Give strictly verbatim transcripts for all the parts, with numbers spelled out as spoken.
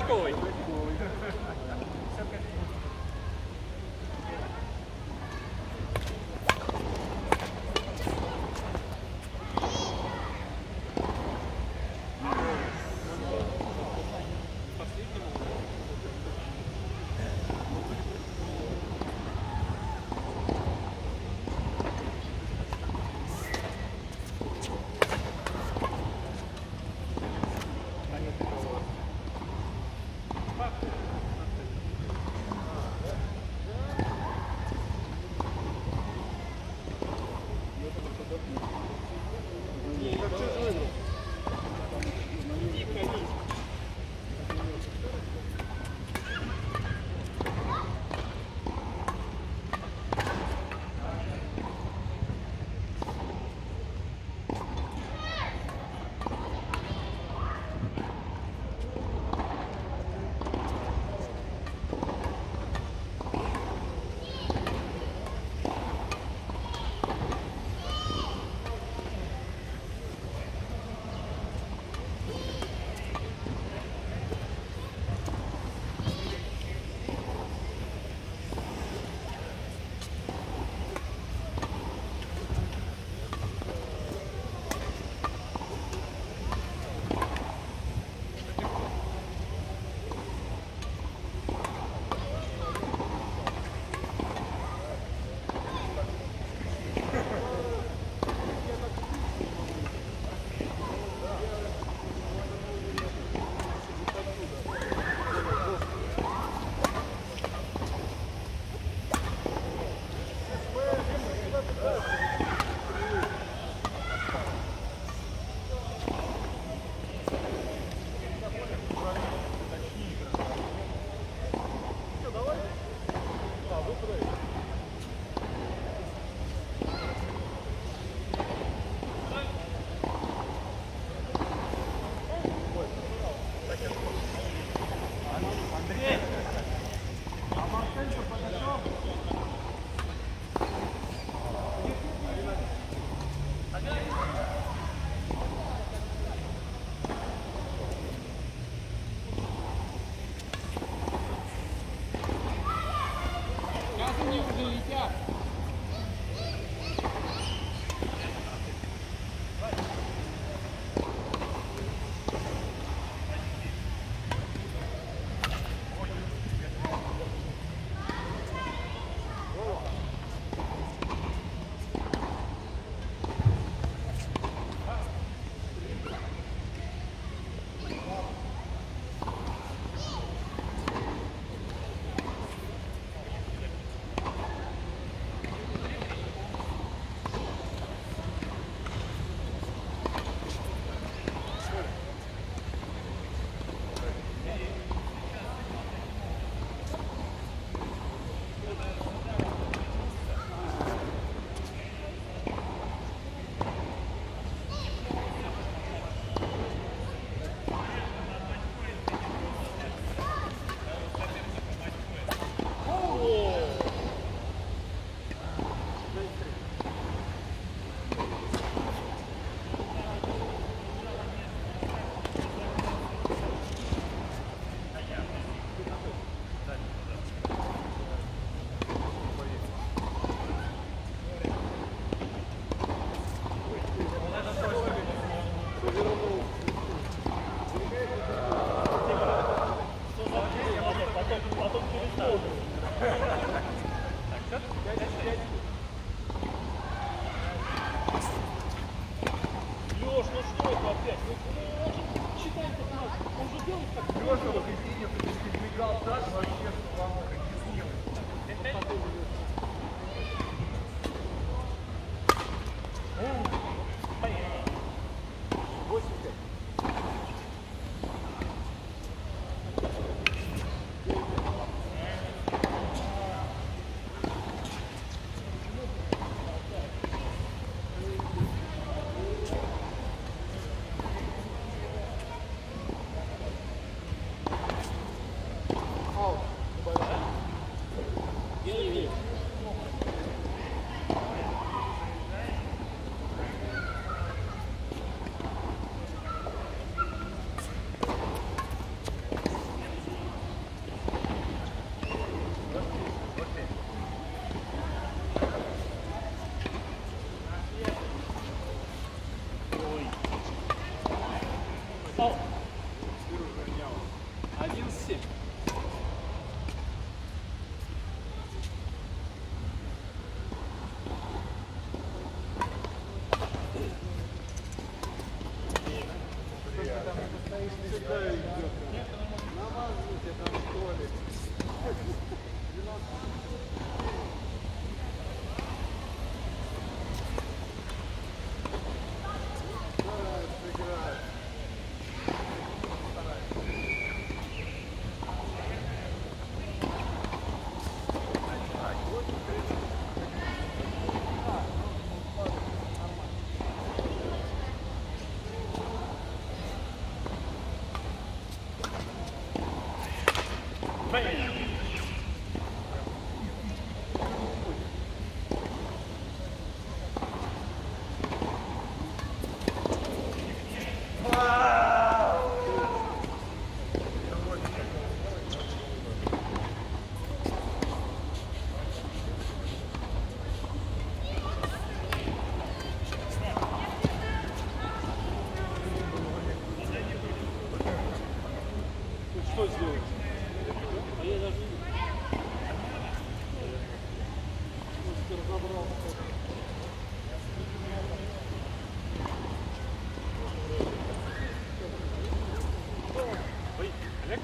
Такой. Один семь. Что сделать? А я даже не разобрал. Ой, Олег?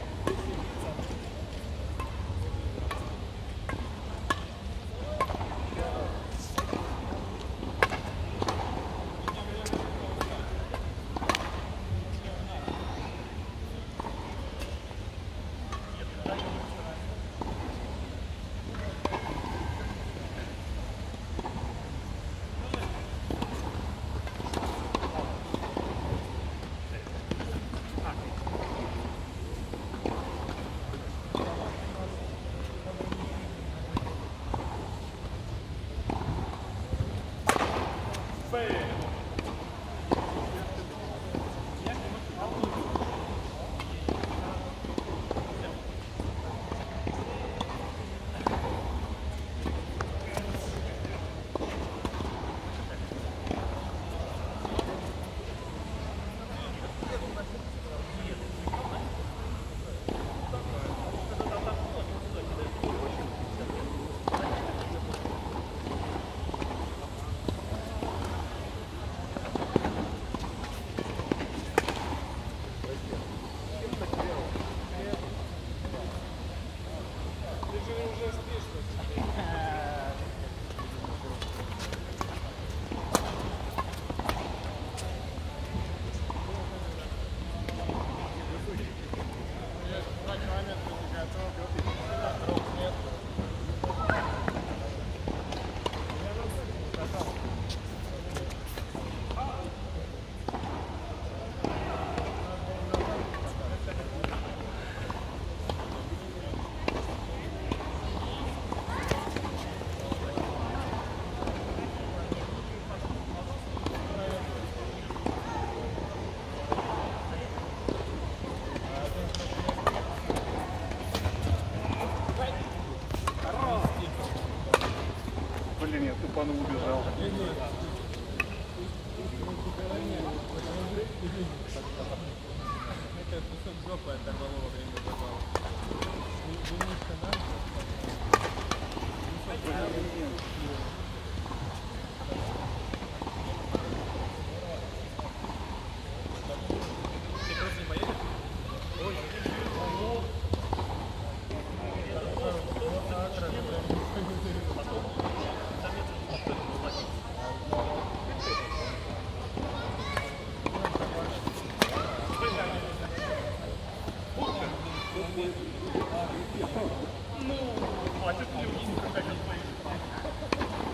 Блин, я тупану убежал. Это кусок жопы оторвало во время запала. Ты просто не поедешь? Ой, ну, хватит мне, когда не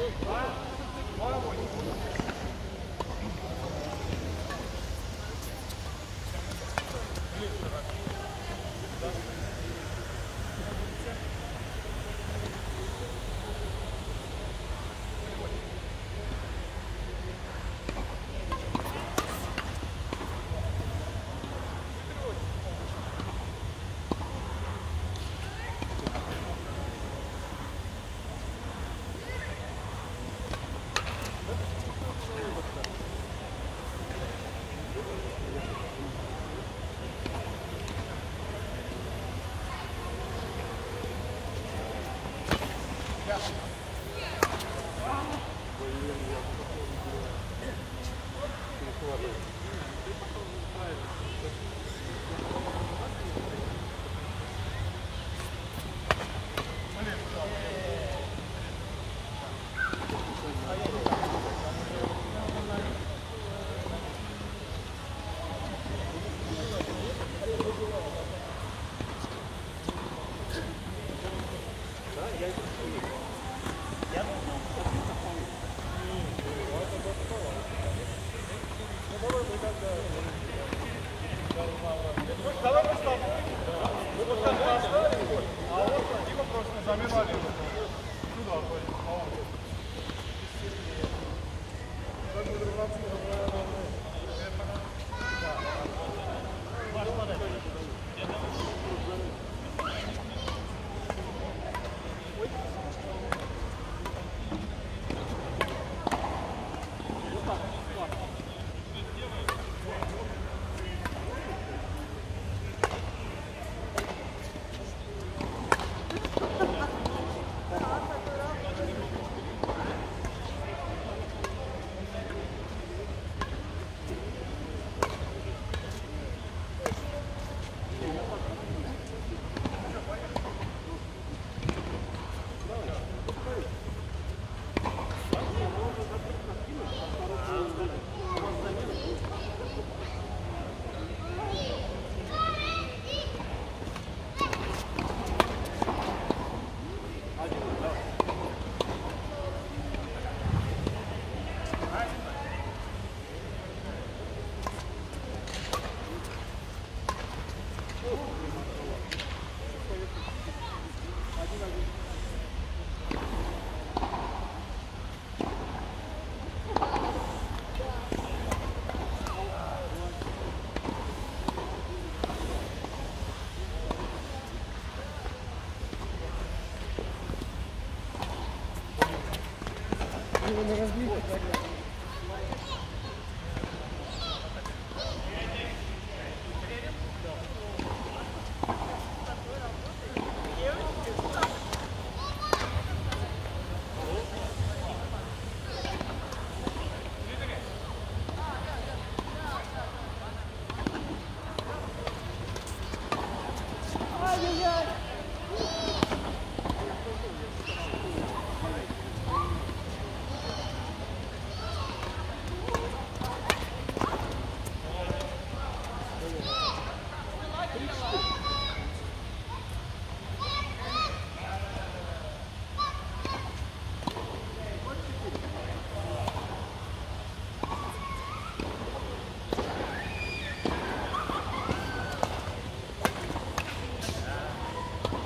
Thank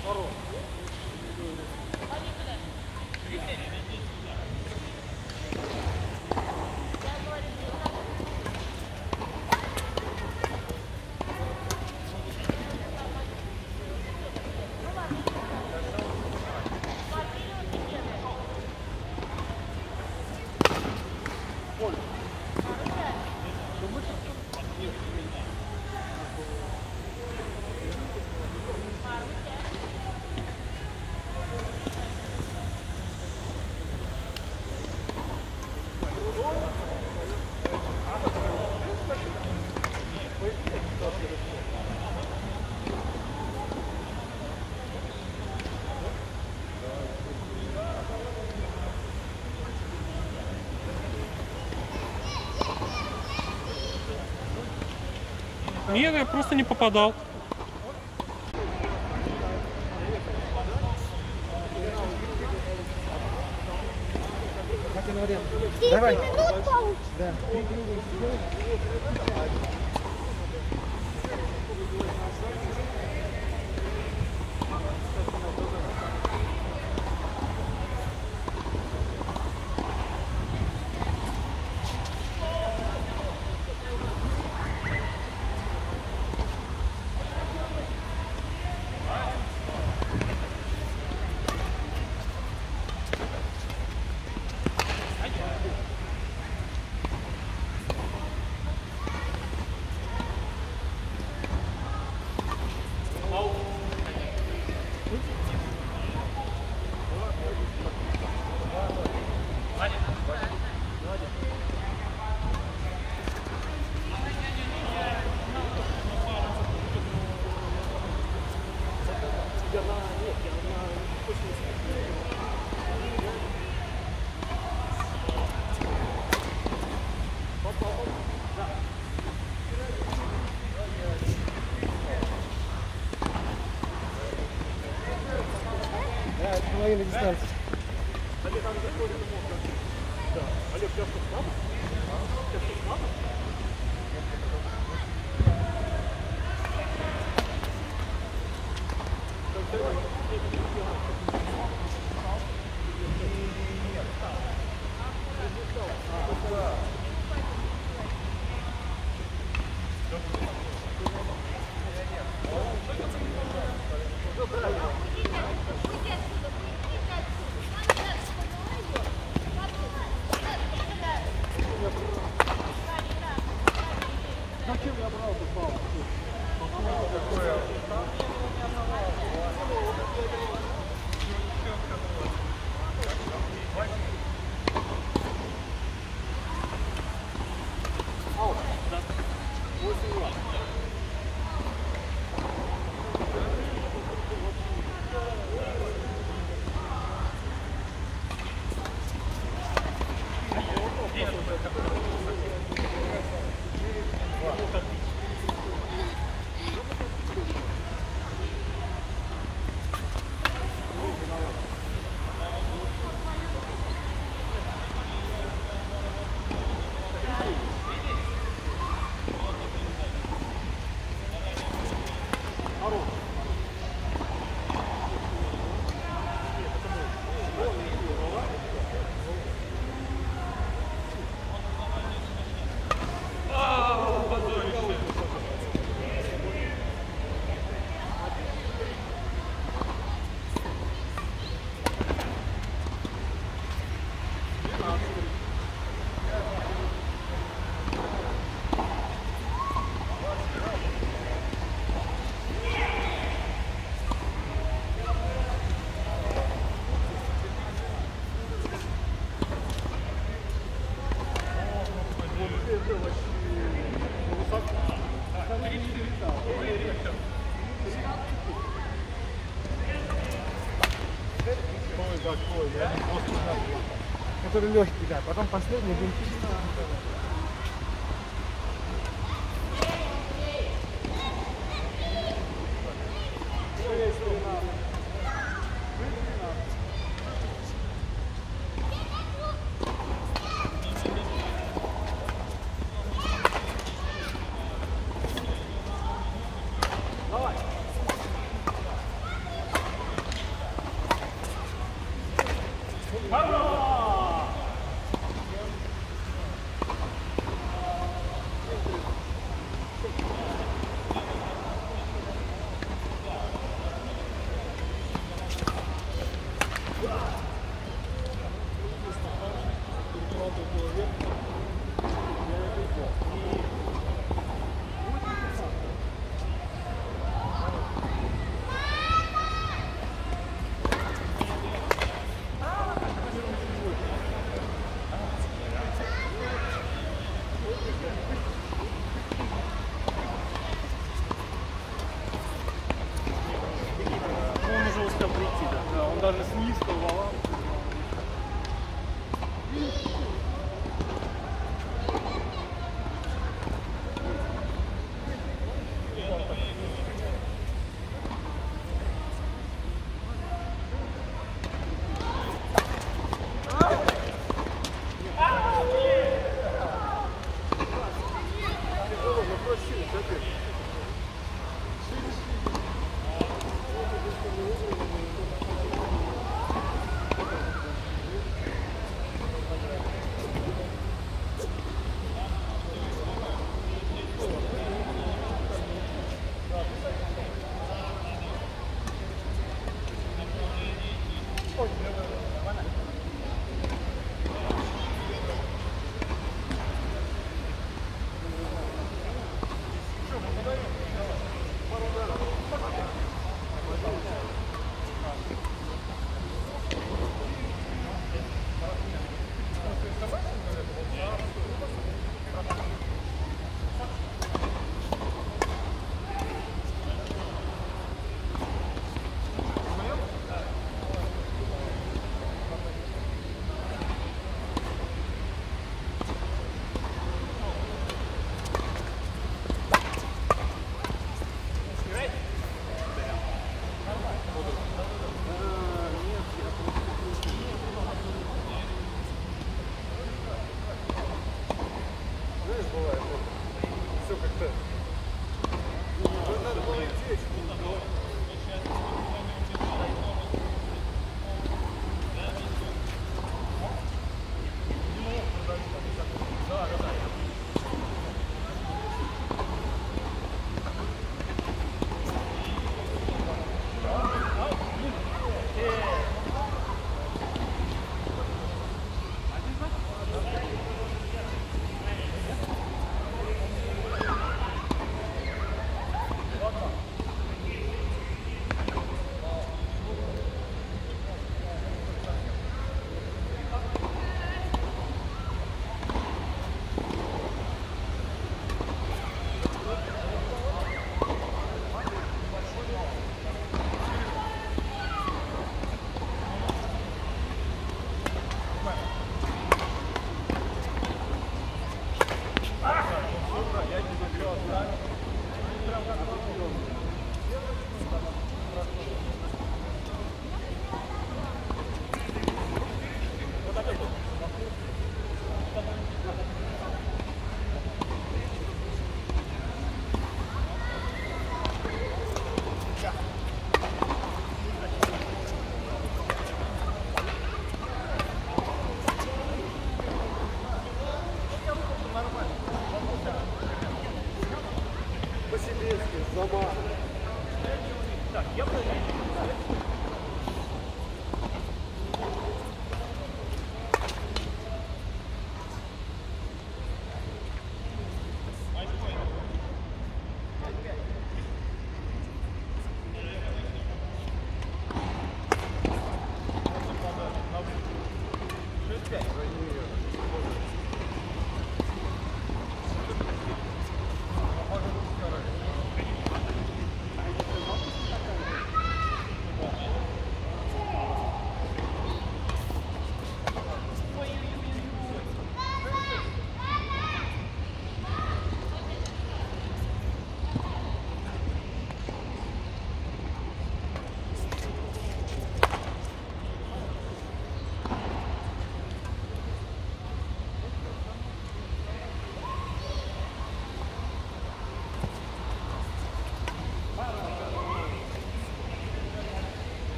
Нет, я просто не попадал. Давай. Да. Половина дистанции. Который легкий, да. Потом последний будет. даже с низкого вала.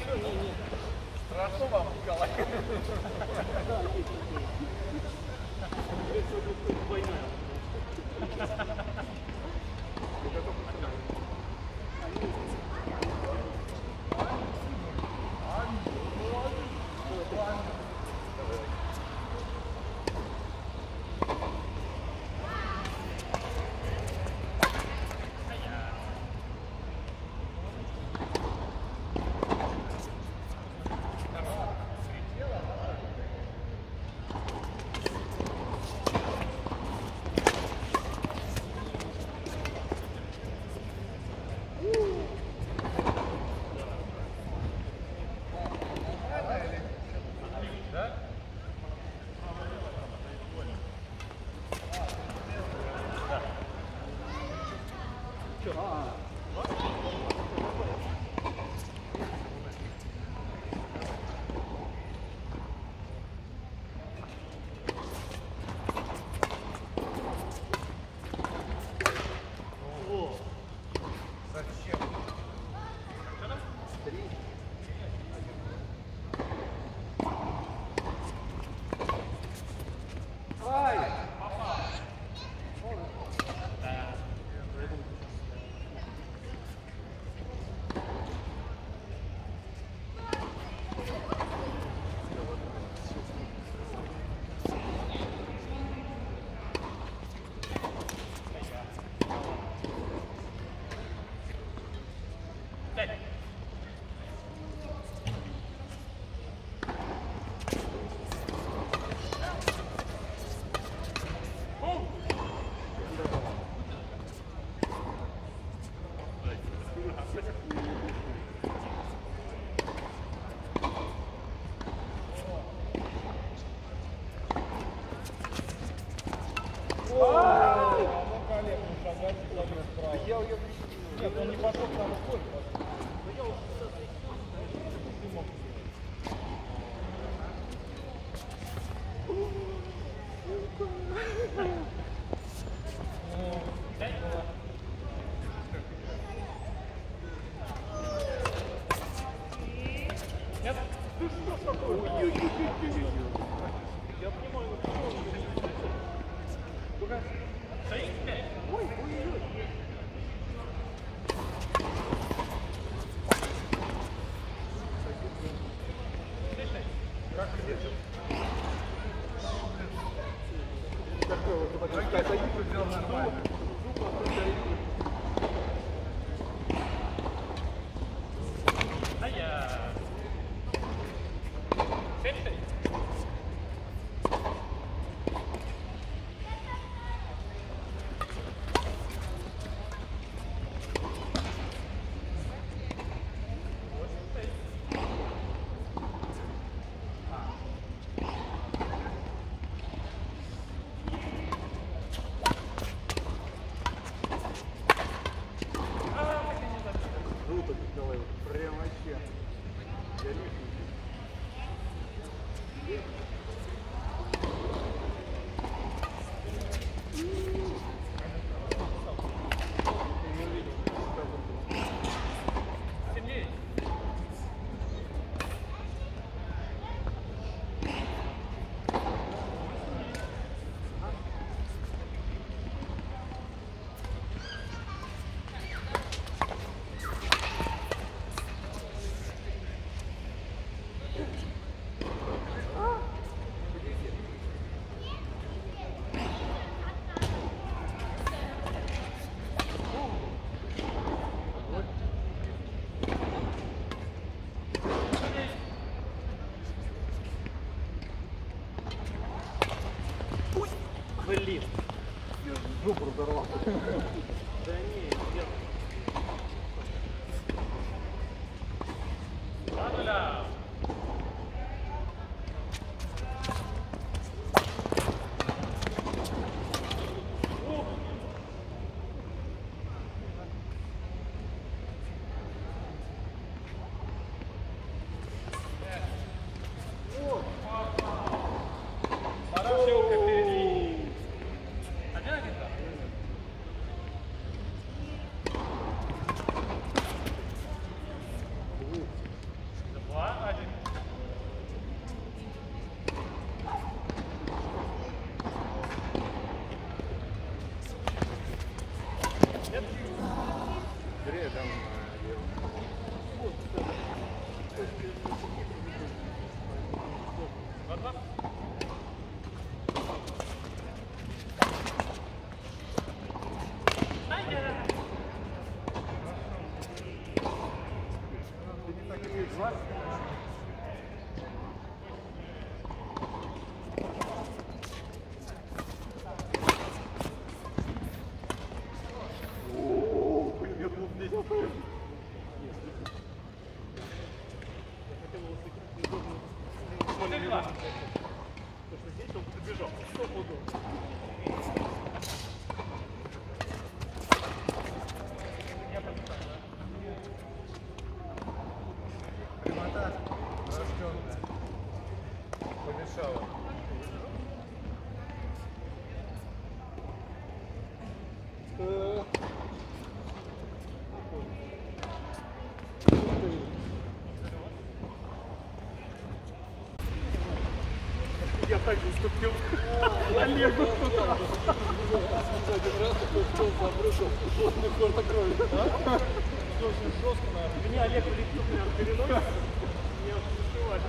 Страшно вам, Николай? Нет, он не пошел к нам в поле. Прям вообще. Блин. Я жопу разорвал. Да не, нет. О, блин, я тут здесь. Потому что здесь он добежал. Сто пудов. Прямота рожденная. Помешала. Я так же ступил. Олегу. Меня Олег в лицо прям переносит. Меня успевать.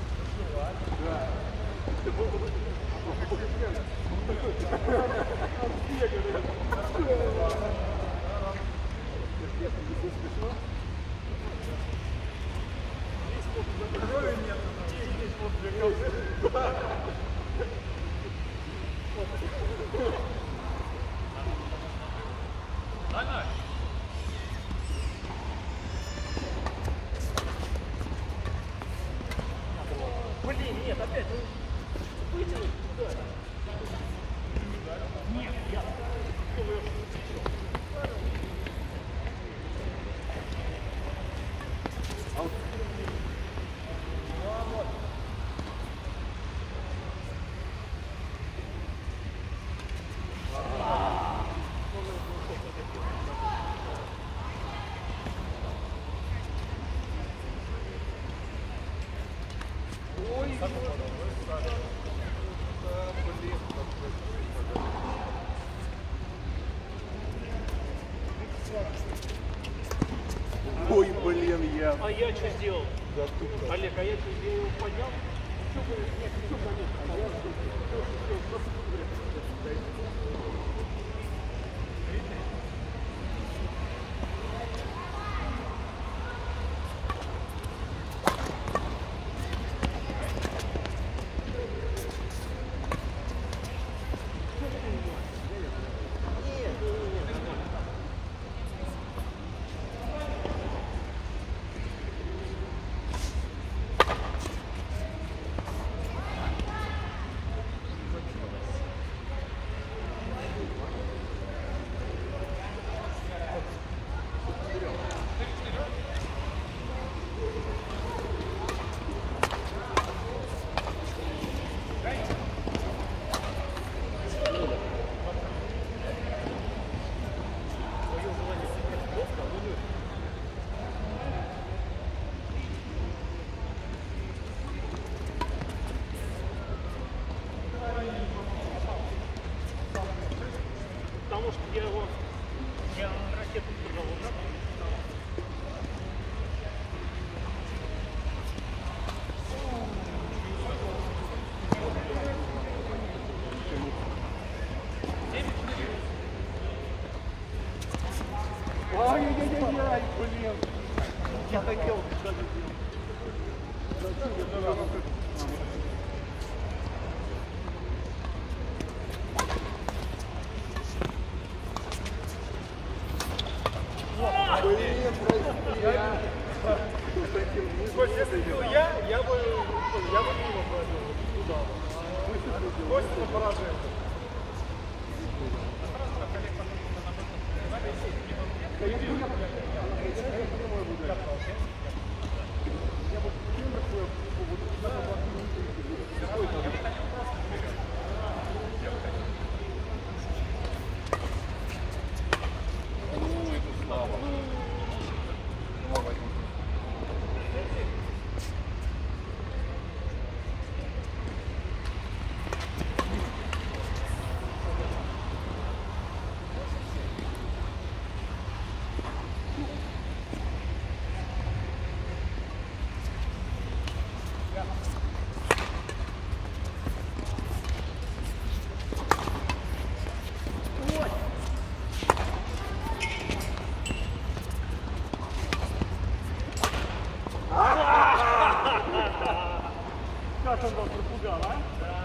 Блин, нет, опять, ну, вытянуть туда. Нет, я. Ой, блин, я. А я что сделал? Олег, а я что, я его поднял? Что говорит? Нет, что, конечно. А я что, просто потому что я его, я ракету держал вот так. Ай-яй-яй-яй, блин. Я хотел даже Блин, прости, я. Кость, если был я, я бы, я бы его проводил туда. Кость на поражение. он вас пропугал, а? Да.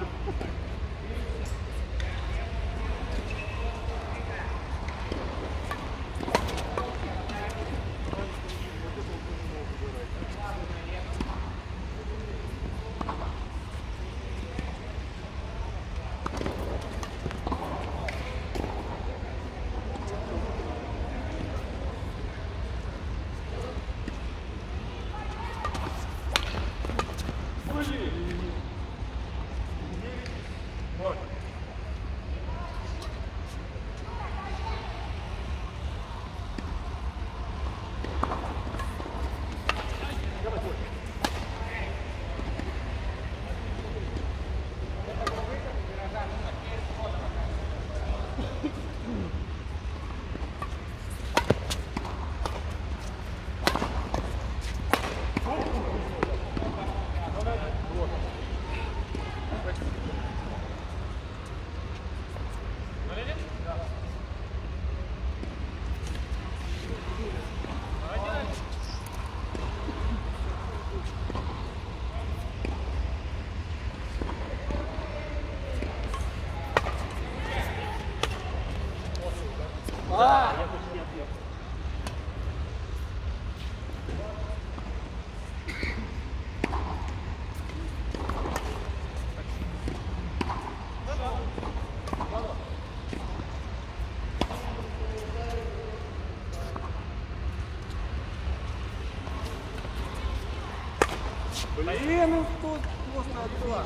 Блин, ну тут просто отдала.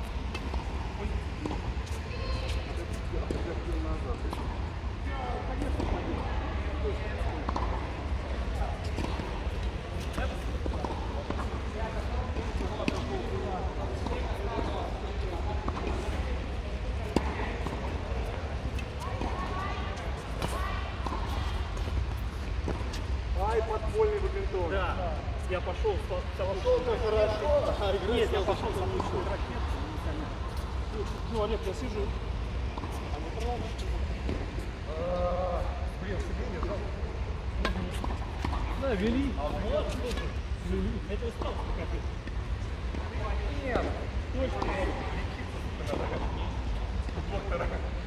Ай, подпольный бадминтон. Да. Я пошел, пошел-то хорошо. А, нет, я пошел за мной. Ну, Олег, я сижу. Блин, себе не знал. Да, вели. А вот, слушай, это устал капец. Нет, точно. Доктора.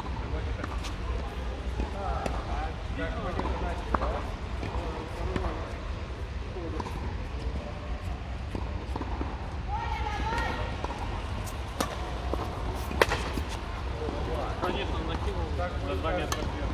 Конечно, накинул на два метра вверх.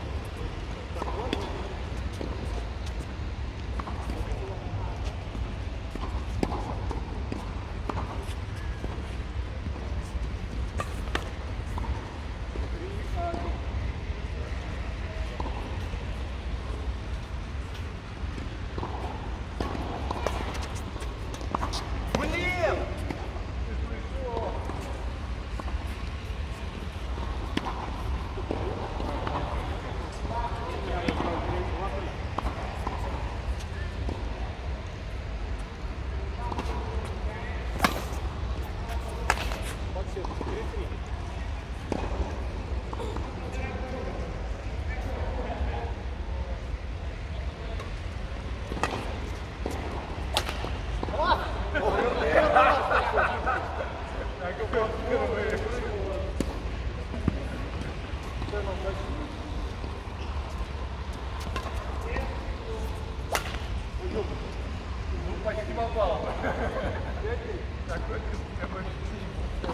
Почти попал. Такой ты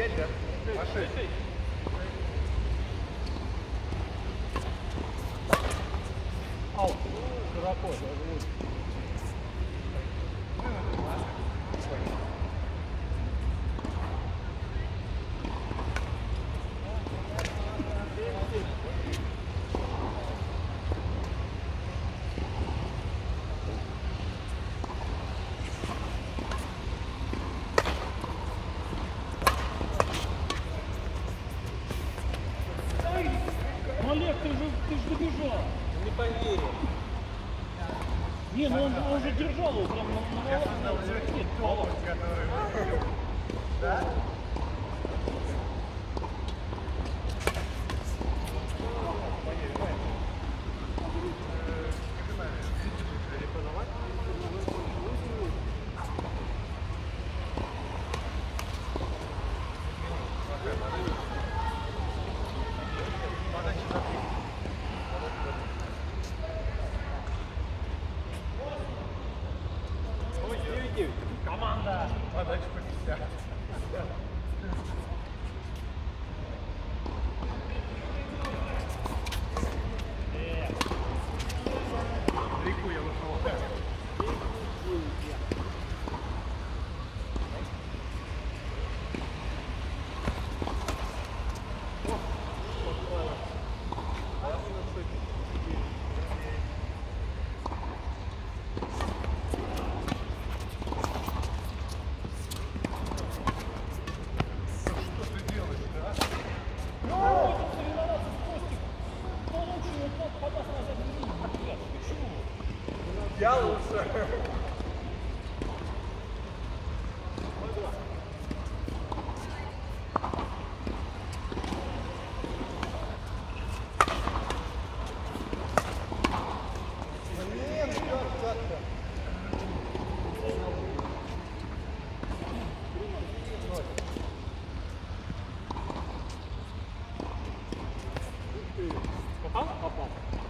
Пять, да? А шесть? Ау, широко, даже лучше. Ну, Олег, ты же, ты же добежал. Не поверил. Не, ну он, он же держал его прям на, на, на, на, нет, Топот, который... Да? команда. Подача по пятьдесят. Реку я вышел. Я лучше. Попал? Попал.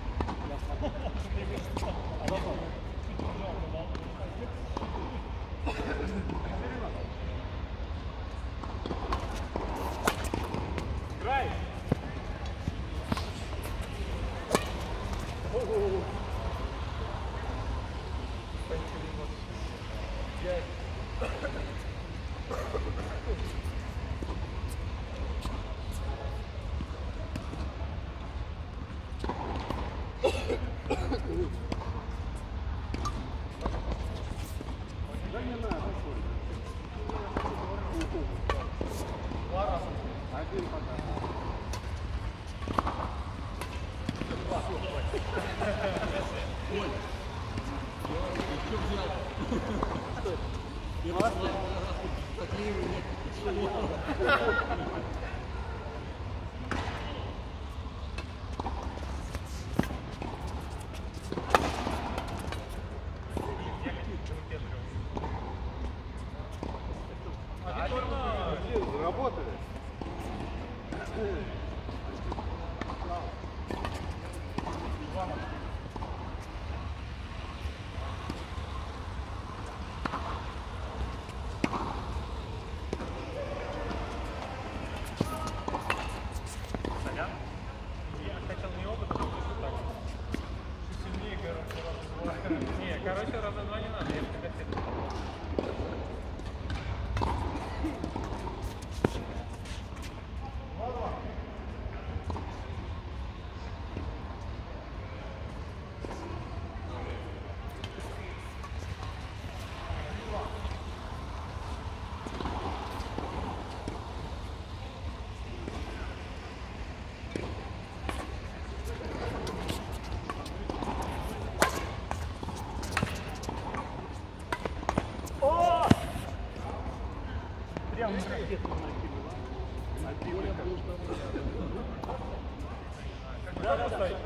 Край. Заработали. Я хотел не опыт, а так. Сильнее, короче, раза два. Не, короче, раза два не надо, я бы тебя хотел. Прям на ракету накинула. Да, да, да.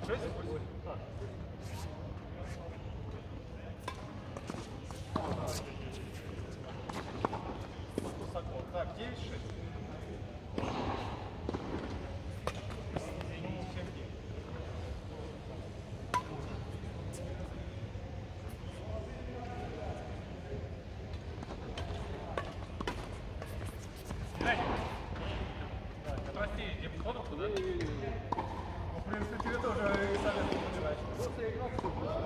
шесть, восемь. Так. Высоко. Так, девять, шесть. семь, девять. Прости, я походу куда? Ну, в принципе, тебе тоже советую убирать. Просто игра все будет.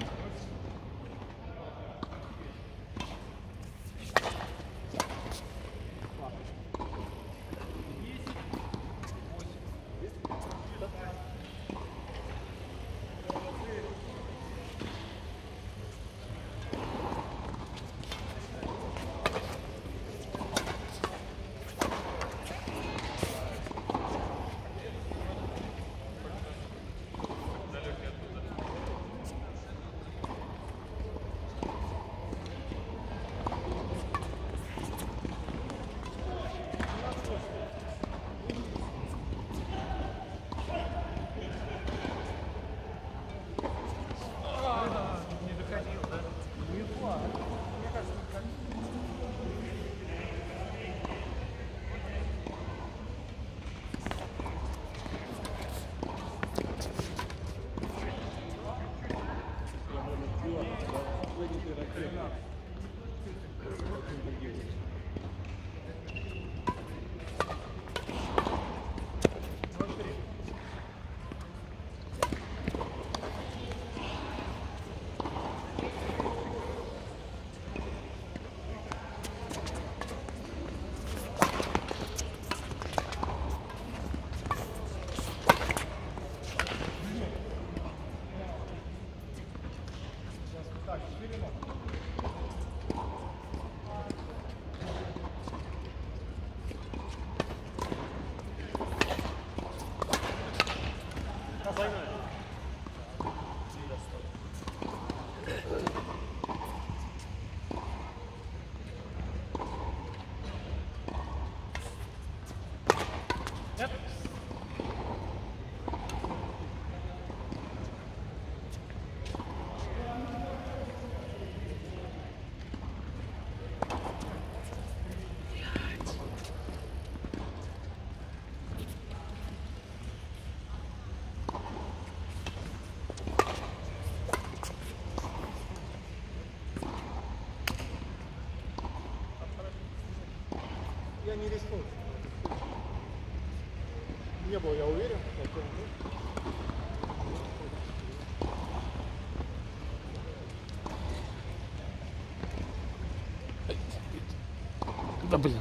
Я не рискнул. Не был, я уверен. Да блин.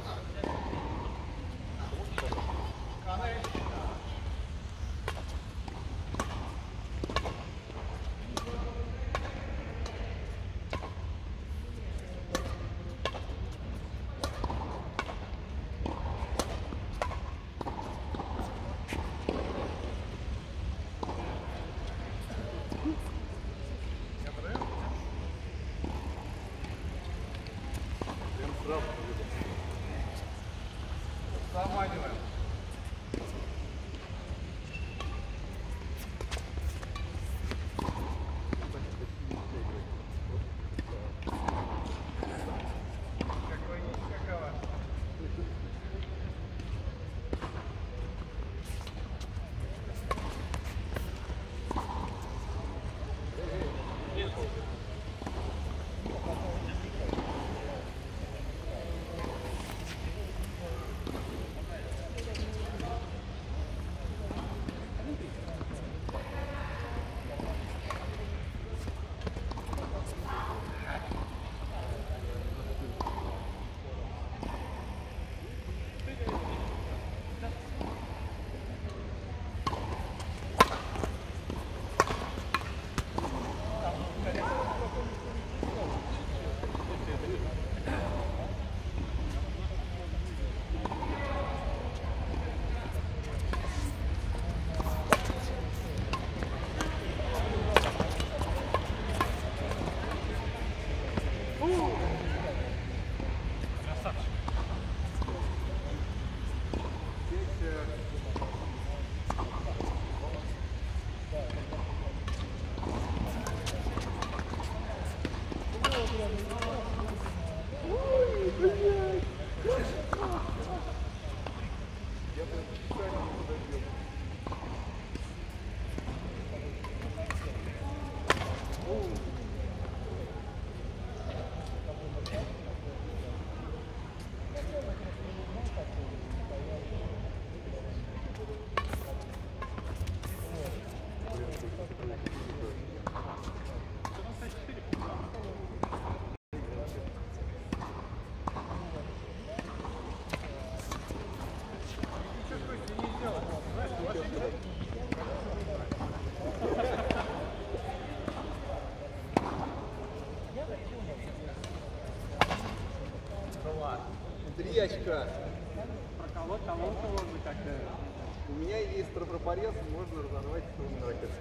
очка. Проколоть колонку можно как-то. У меня есть стропорез, можно разорвать струны ракеты.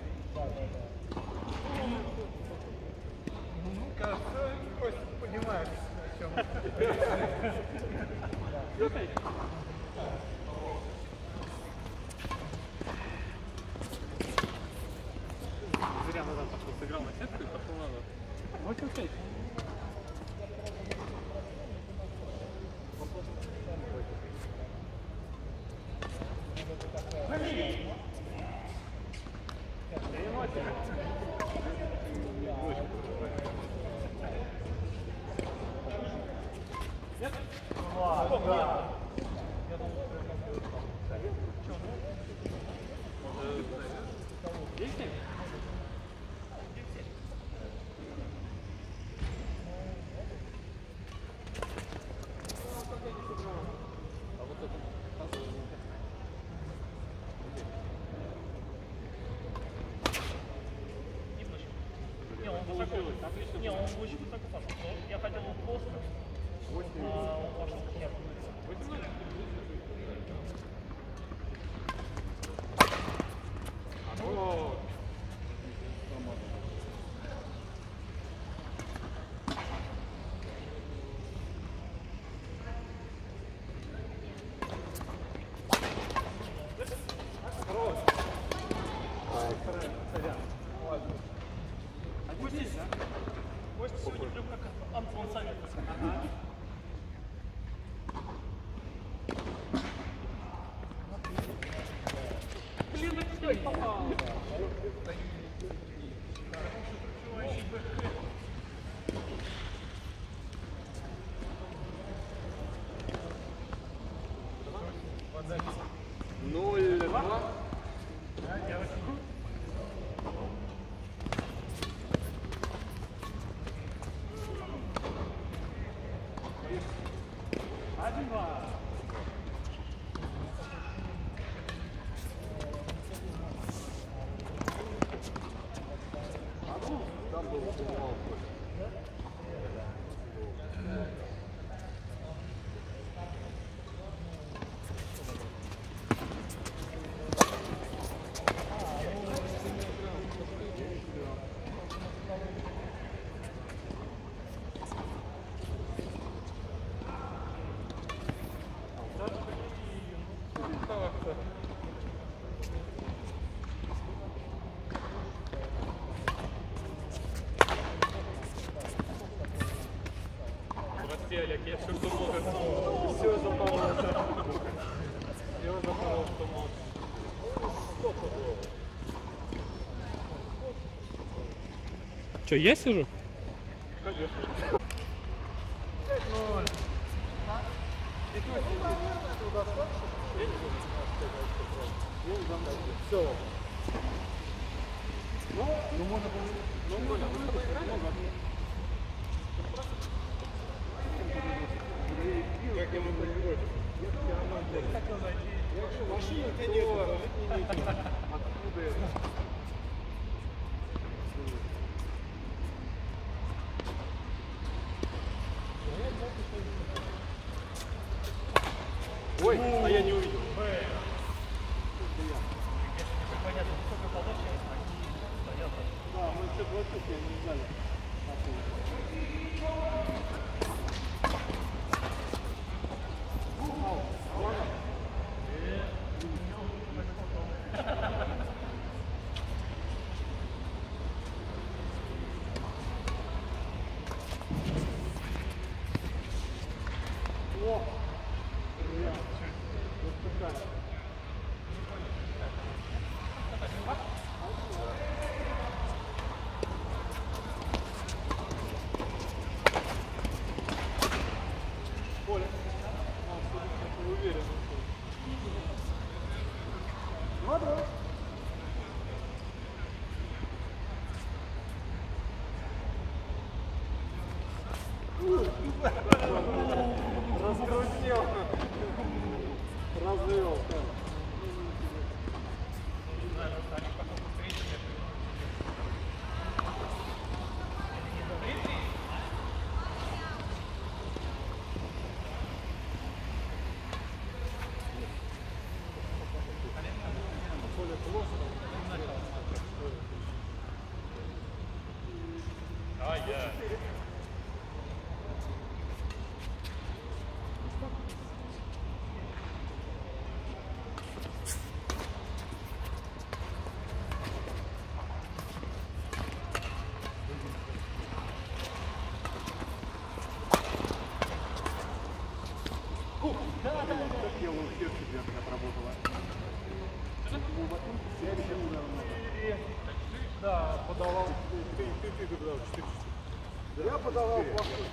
Ну, кажется, Костя понимает, о чем. Зря назад пошел, сыграл на сетку и пошел назад. восемь пять. Не, он высоко, не, он очень высоко пошел. Я хотел плоско, а он пошел к херу. Костя сегодня прям как Антон Совет. Блин, ну что, попал. Ноль два. Один-два. Там был футбол. Прости, Олег, я все, что мог. Все запорол. Все запорол, что мог. Че, я сижу? Конечно. Все. Ну, можно Как ему проиграть? Машины у тебя нет, положить мне нечего. Откуда это? Ой, а я не увидел. Понятно, сколько подачи, они стоят. Да, мы все двадцать, я не знали. Раскрутил. Развел. Ай-яй. Да, подавал. Ты, ты, ты, ты подавал четыре. Я подавал плохой.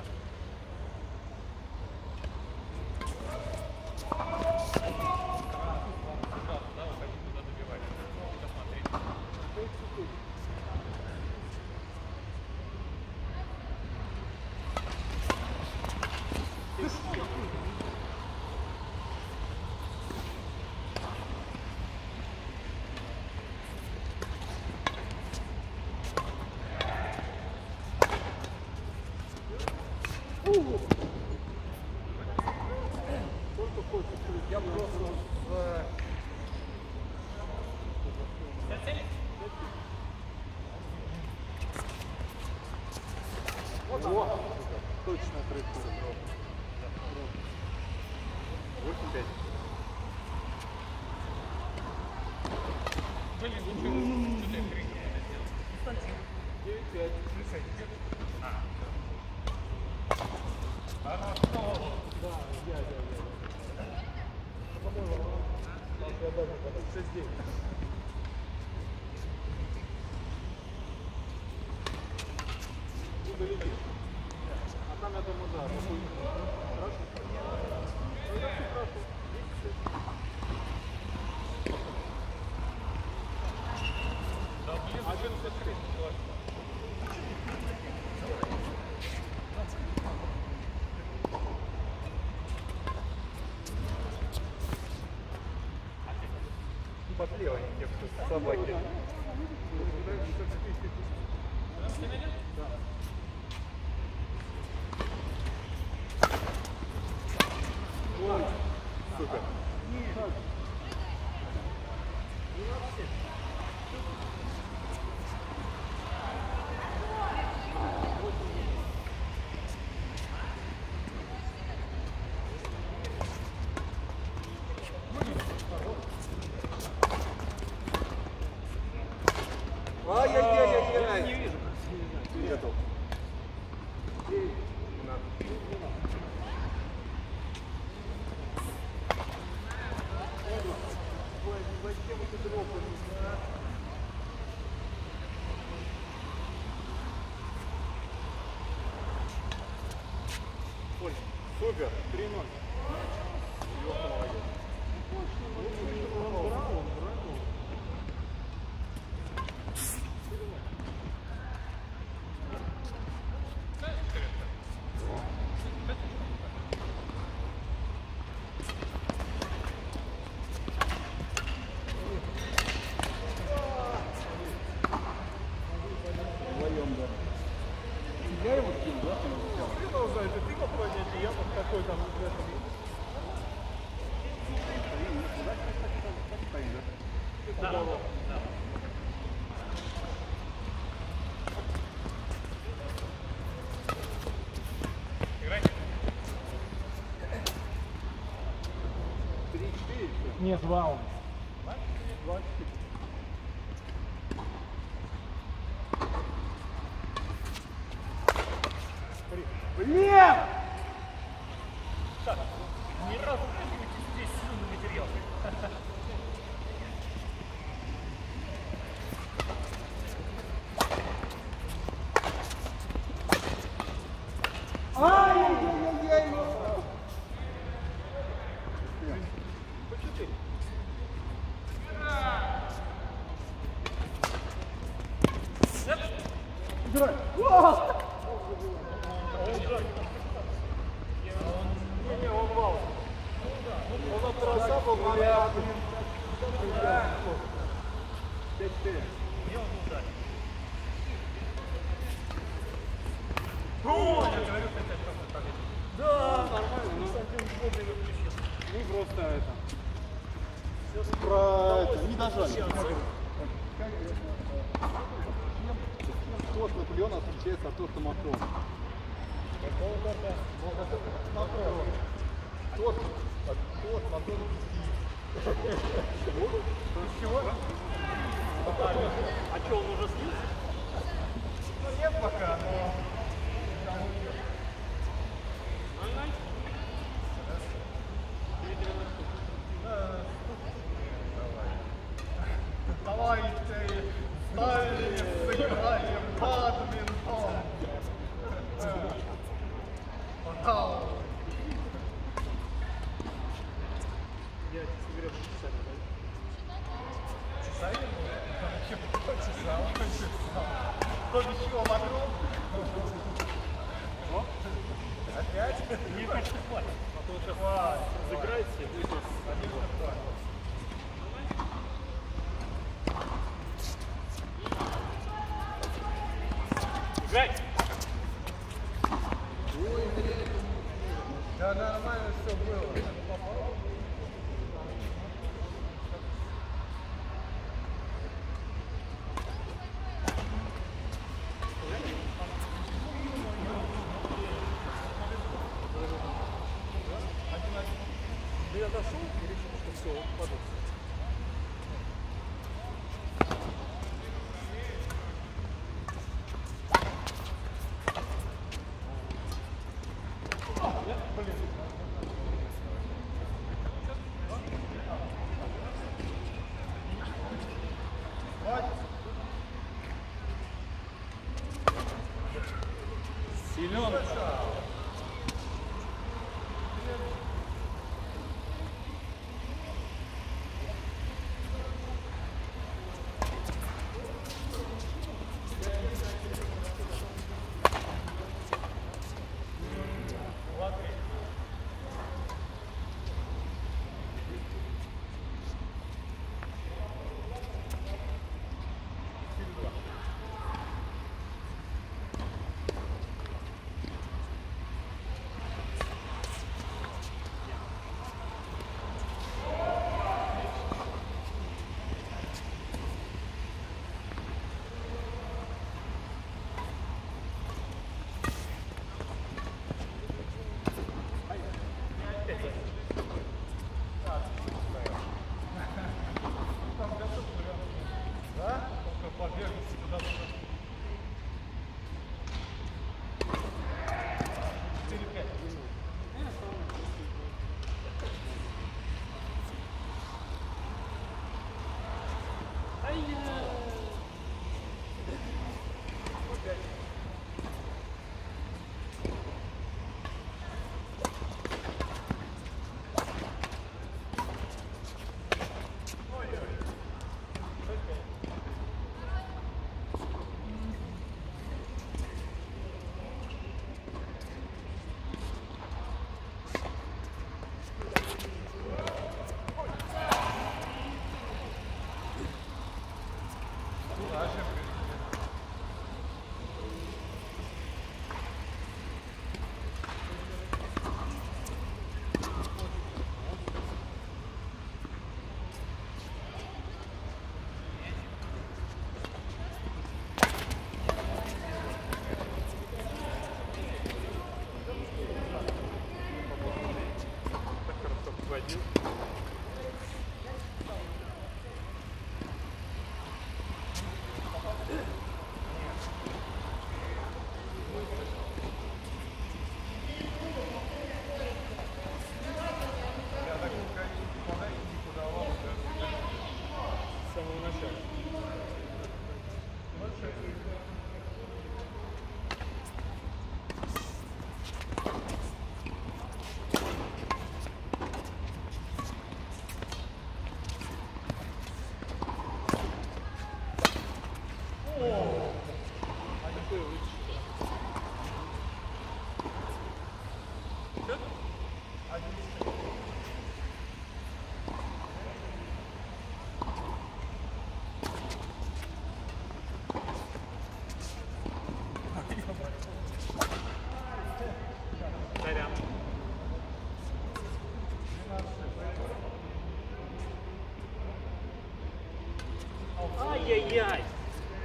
Я просто в... О, точно траектория. восемь пять. Блин, лучше что-то я крикнул. девять пять. А, Да, я, я, я. По-моему, я даже шесть девять. А там, я думаю, да, хорошо. Ну, это все хорошо. да, блин, одиннадцать тридцать. Под левой, те, кто собаки. Ой, супер. Ай-яй-яй-яй-яй. Не вижу. Не готов. Супер. три ноль. Я его скину, да? Ты должна, это ты попадешь, я под какой там в этом. Да, да. Играй. три-четыре. Нет, вау. два-четыре. Нет! Так, ни разу не здесь сильный материал. Ай-яй-яй-яй! По четыре. Играй! О! Не, он вал. Он от троса был на пять-четыре. Где он был дальше? О, я говорю, что это победа. Да, нормально. Ну, Один вовремя включил. мы просто это. Про получается, не дожали. Тост Наполеона отличается от тоста Макрона. Какого торта? Макрон. Тост, тост Макрона. Из чего? А что, он уже снился? Ну нет пока, но... Давайте в Таллине сыграем бадминтон. Портал. Я сыграю часами, да? Часами? Чего чесал? Чесал. Кто без чего Макрон? Опять? Мне кажется, хватит. А то он сейчас Хватит. разыграет все, будет у нас. Конечно, хватит. Играй! Да нормально все было. Да я дошел и решил, что все, он падает. Силен. Ай-яй-яй!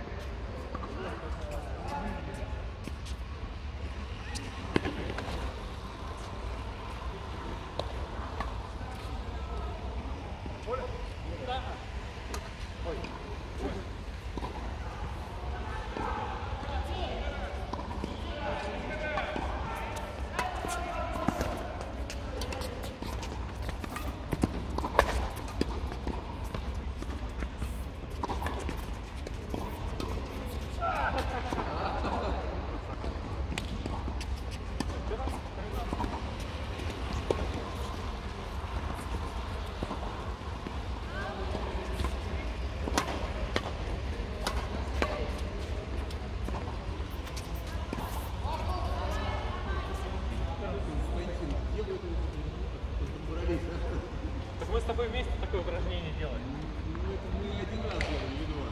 Так мы с тобой вместе такое упражнение делаем. Ну, это мы один раз делали, не два.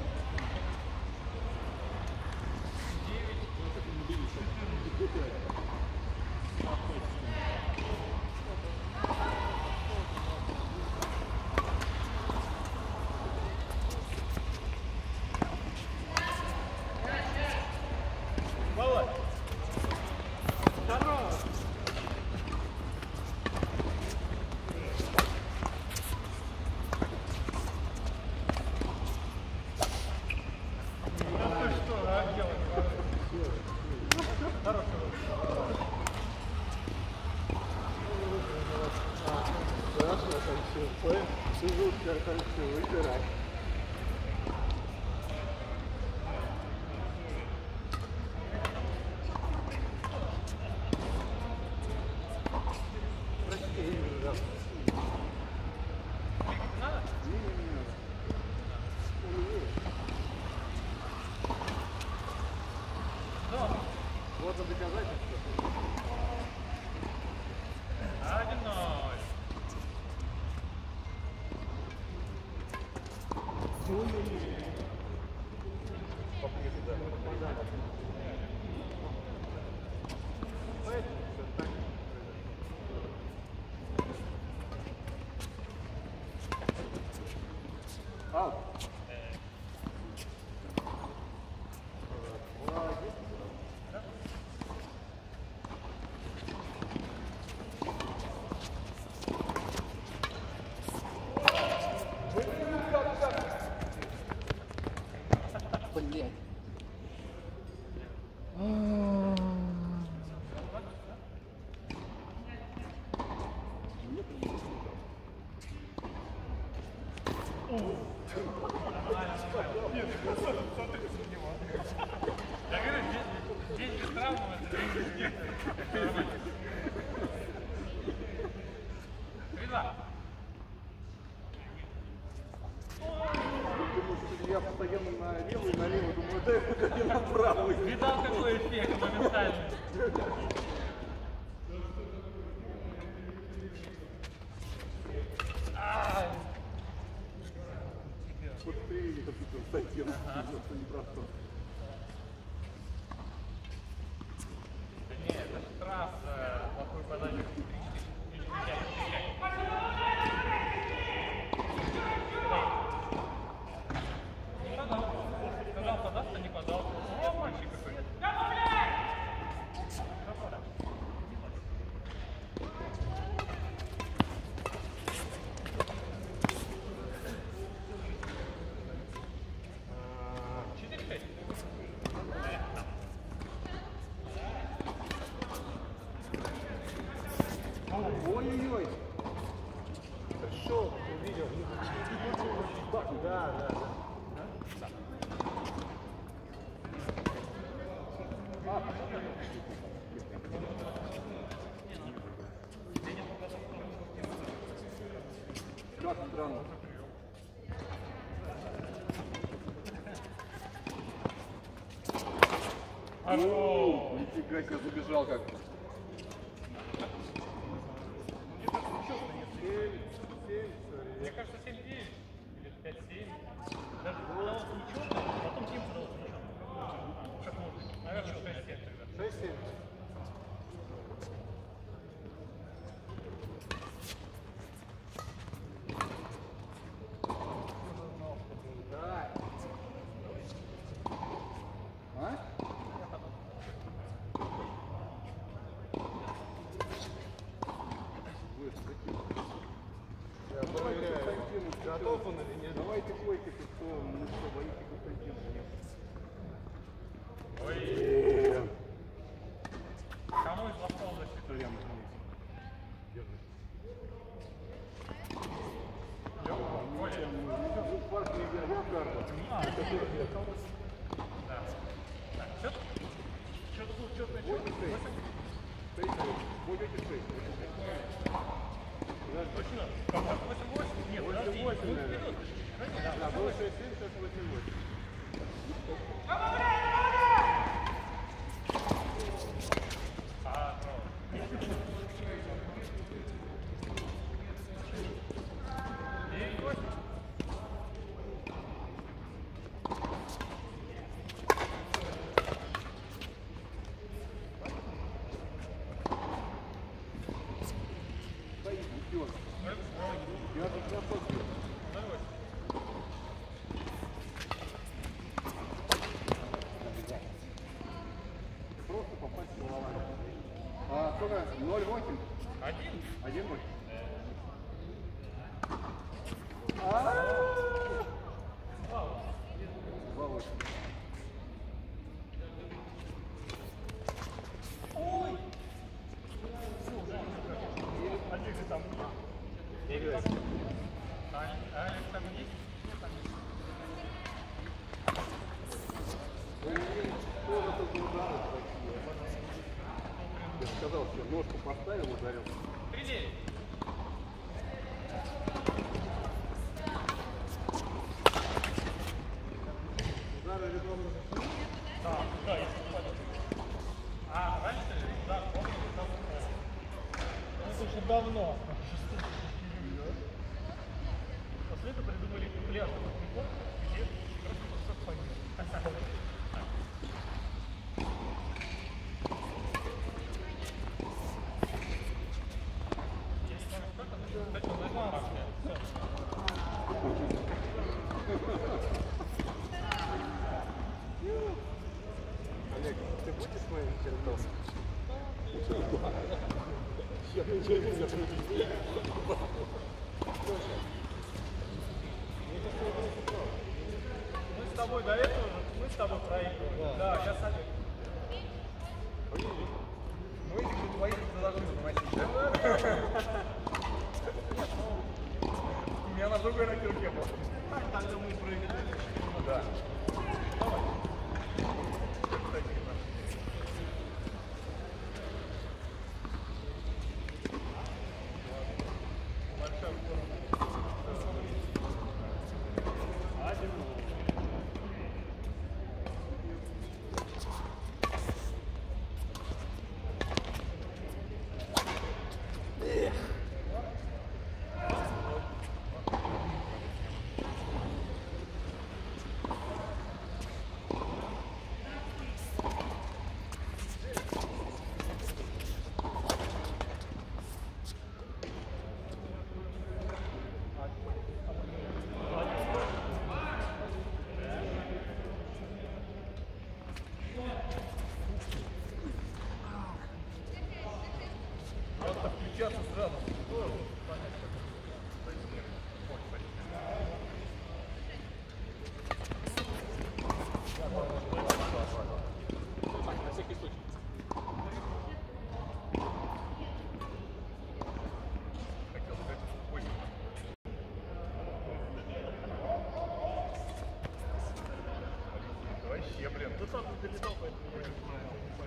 Молодец. Здорово! Ну ты что, а, делай. Хороший. Страшно там все. Сижу, там все, выбирай. Вот это доказательство. Один ноль. Аут. Блять. Я говорю, день, день без травмы, это день без них. Три-два. Я постоянно на левую и на левую думаю, дай погоди на правую. Видал, какой эффект моментальный. Ай. Вот приняли какую-то статью, что непросто. Да нет, это штраф за плохую подачу. Не подал. Сказал, подаст, а не подал. О, мальчик какой. Четыре-шесть. Ой-ой-ой. Хорошо, увидел. Да, да, да. Как странно. Хорошо. Нифига себе, забежал как. Мне кажется, семь-девять или пять-семь. Даже подался ничего, потом Тим подался ничего. Как может? Наверное, шесть-семь тогда. шесть-семь. Давай. парк нельзя, я карта. А, это первый. Да. Так, все? Что-то тут, что-то еще. Будете шесть. Точно? Как, восемь восемь? Нет, подожди. восемь восемь, Ну, наверное. вперед. Да, было шесть семь, сейчас восемь восемь. А, право. девять восемь. Я тут запустил. Просто попасть в голову. А сколько? ноль восемь? Один. один восемь. два восемь. Один же там. Не играй. А, Алекс там есть? Нет, там нет. Я сказал, что ножку поставил, ударил. три девять. Удары ребром на Да, да, если попадет. А, раньше, да, помню, там... Это уже давно. После этого придумали пляжный прикол, где просто совпадение. Олег, ты будешь моим черносом? Я ничего не запретил. Мы с тобой до этого, мы с тобой проигрывали. Да, я с Олегом. Ну, эти твои должны заносить. У меня на другой ракетке был. Тогда мы проиграли. Да. Надо включаться сразу. На всякий случай. Хотел сказать, ой. Вообще, блин. Да сам не долетал, поэтому я не знаю.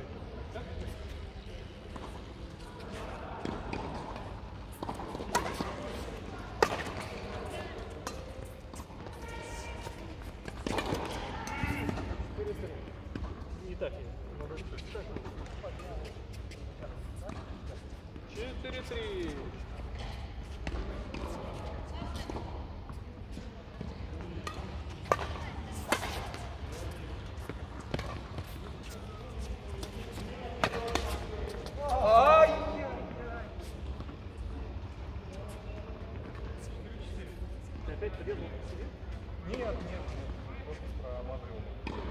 Не так я. Надо так. четыре три. Ты опять порезал себе? Нет, нет, нет. Просто просматривал.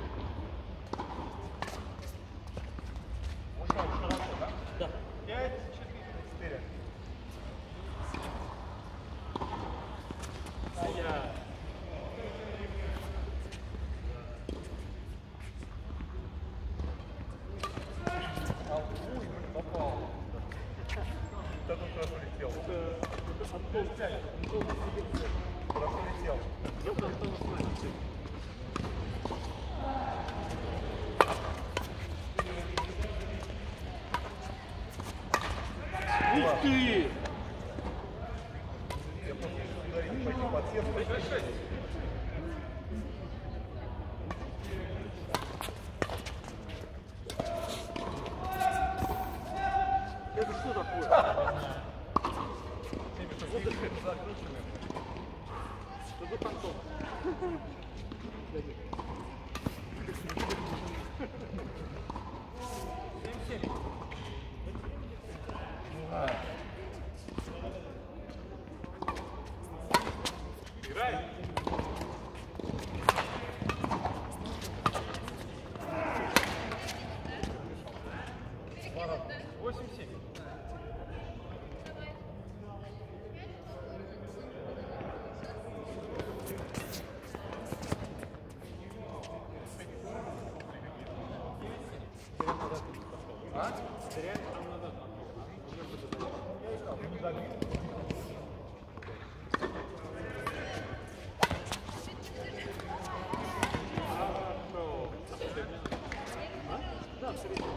Ушел широко, да? Да. Пять, четыре, четыре. А я... А, ой, блин, попал. Да тут хорошо летел. Антон пять. Антон себе. Хорошо летел. ты! Это что такое? Это концов. Играй. восемь-семь. А? Теряем там надо. Да, в среднем.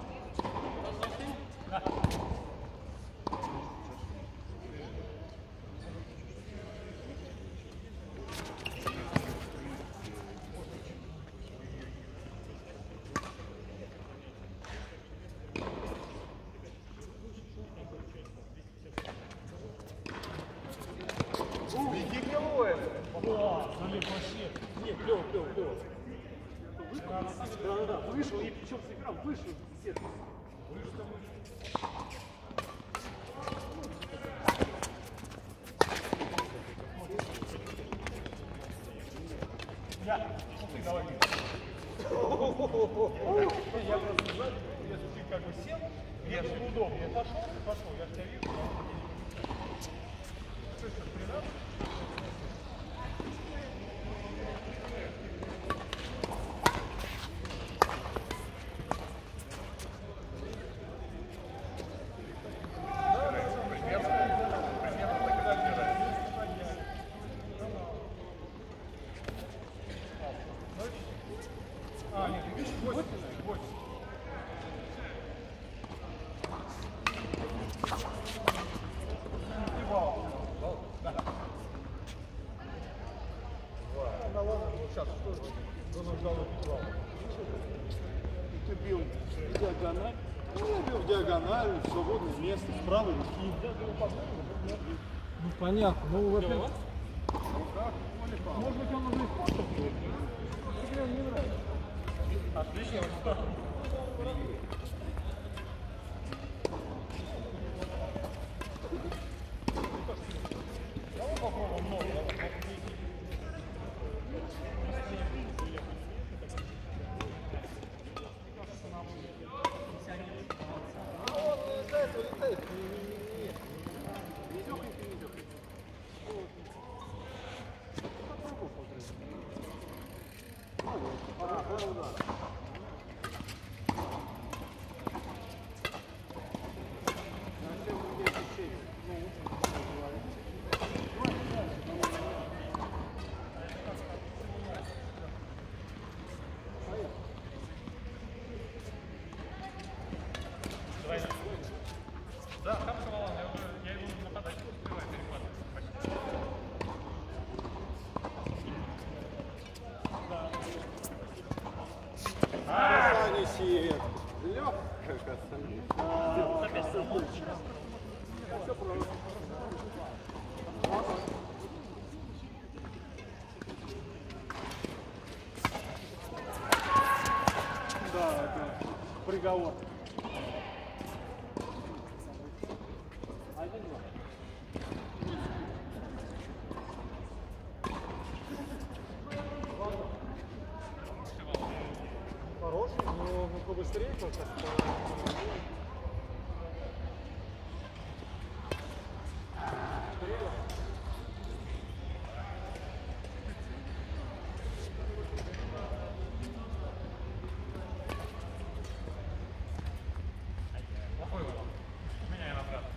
Иди головой. Нет, клево, клево, клево. Да, да, да, вышел и причем сыграл, вышел. Я. Ну ты давай. Я просто сзади, если ты как бы сел, мне же неудобно. Пошел, ты пошел, я тебя вижу. Что это, тринадцать? А, нет, видишь, восемь, восемь. И вау. Да. Да ладно, сейчас, что же? Кто нам дал этот вау? Ты бил в диагональ. Ну, я бил в диагональ, в свободное место, с правой руки. Ну понятно, ну во-первых. Может быть, он уже испортил. Мне не нравится. Отлично. Давай попробуем много. Летает, летает. Да, там Шамалан, я уже, я его нападать не успеваю перехватывать. Саня Сиет. Легкая касание. Опять Все просто. Да, это приговор. Один-два. Хороший, но побыстрее только. плохой выбор. Меняем обратно.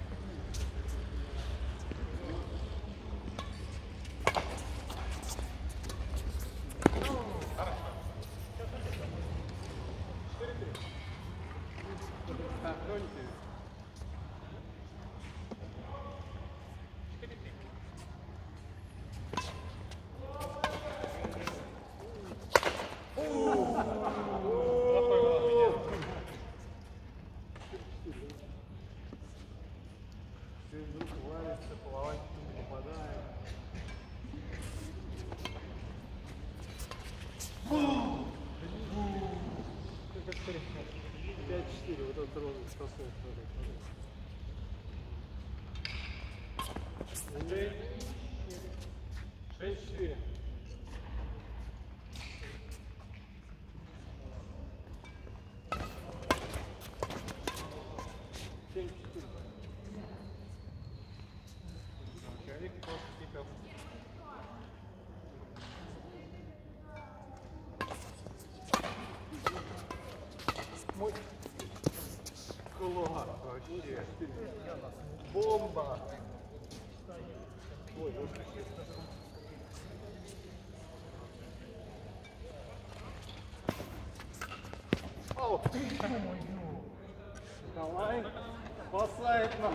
пять-четыре, вот этот розовый спасает. шесть-четыре. семь-четыре. Человек просто типа. Мой кулак вообще. Бомба. Ой, вот Ау, ты Николай спасает нас.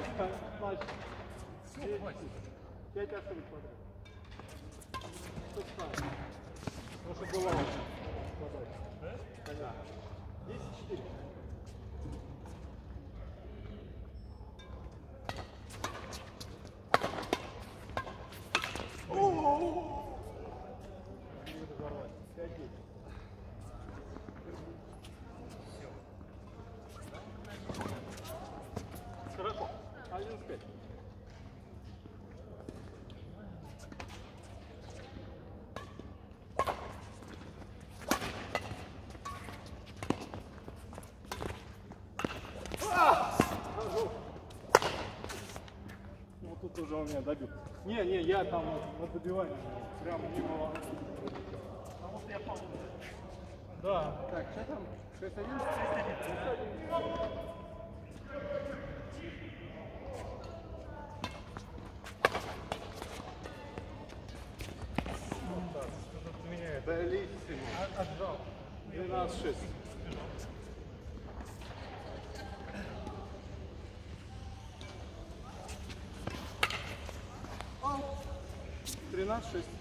Пять ошибок подряд. Потому что была подача. десять-четыре. пять-девять. Широко. одиннадцать-пять. Вот тут уже он меня добил. Не, не, я там на добивании прямо мимо. Потому что я пал. Да. Так, что там? шесть-один? Белиссимо. Отжал. двенадцать-шесть. тринадцать-шесть.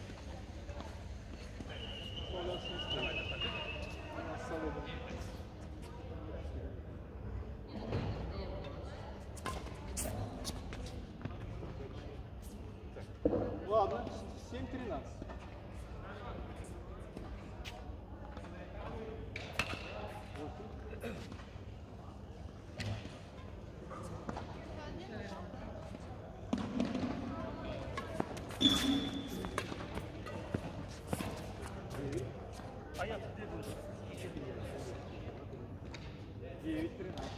Ладно, семь-тринадцать. А я тут иду. девять-тринадцать.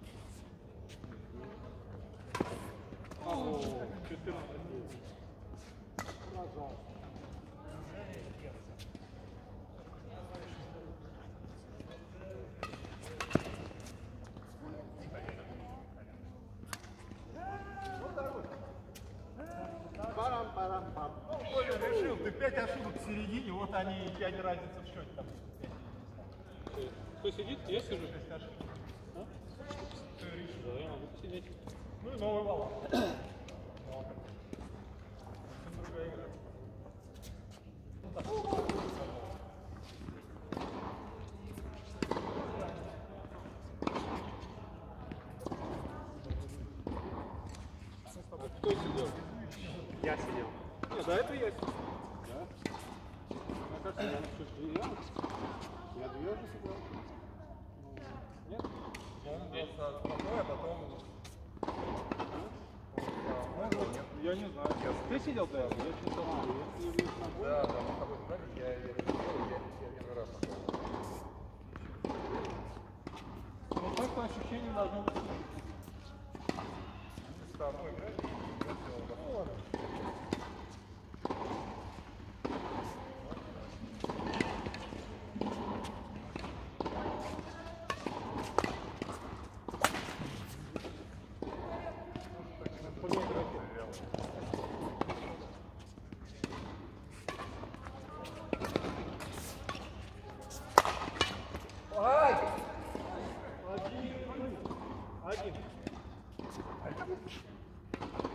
О, четырнадцать. Пожалуйста. Парам-парам-пам. Коля решил, ты пять ошибок в середине, вот они, пять разница в счете там. Кто сидит? Я сижу. шесть ошибок. Да, я могу посидеть. Ну и новый вал. Другая игра. Кто сидел? Я сидел. Нет, до этого я сидел. Да? Мне кажется, я что, две я? Я две уже сидел. Нет? Он просто спокойно, а потом... Я не знаю. Ты сидел до этого? Я читал. Если есть набор. Да, да, мы с тобой справились, я я не делал, я я первый раз пошел. Ну так по ощущениям должно быть. Там, ну, играть, я сделал, да. Ну ладно. Один. Один.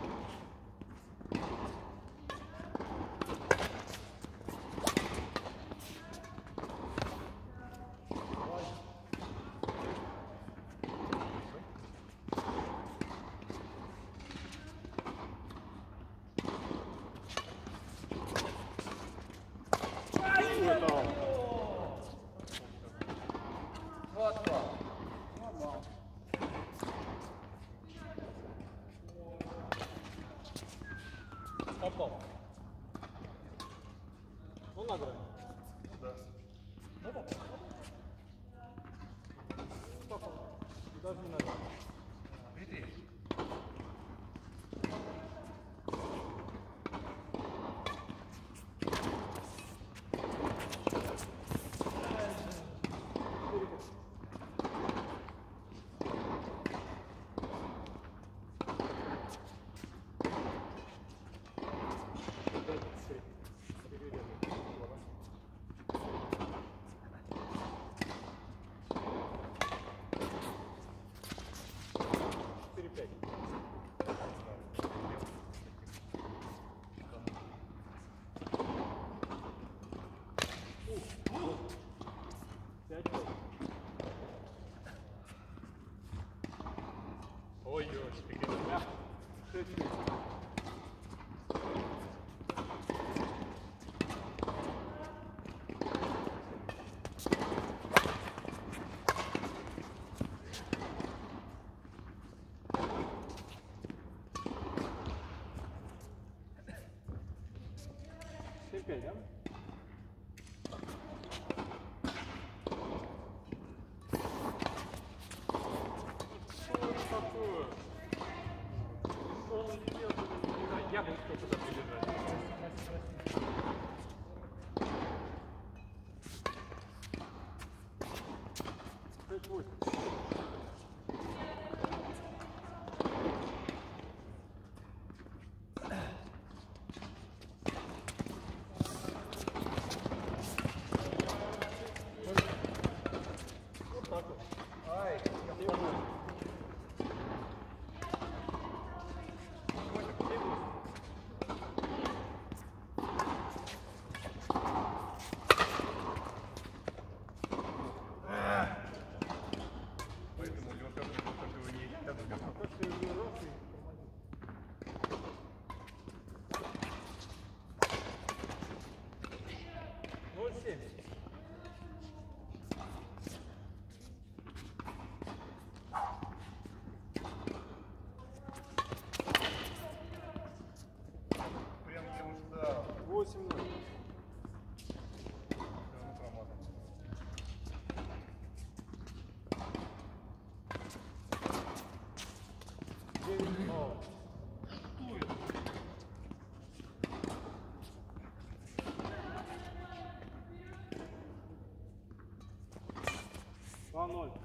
Даже не надо. Ой, ёшки, какие. семь-пять, да? Я бы успел туда прибежать. восемь ноль. девять ноль. два ноль.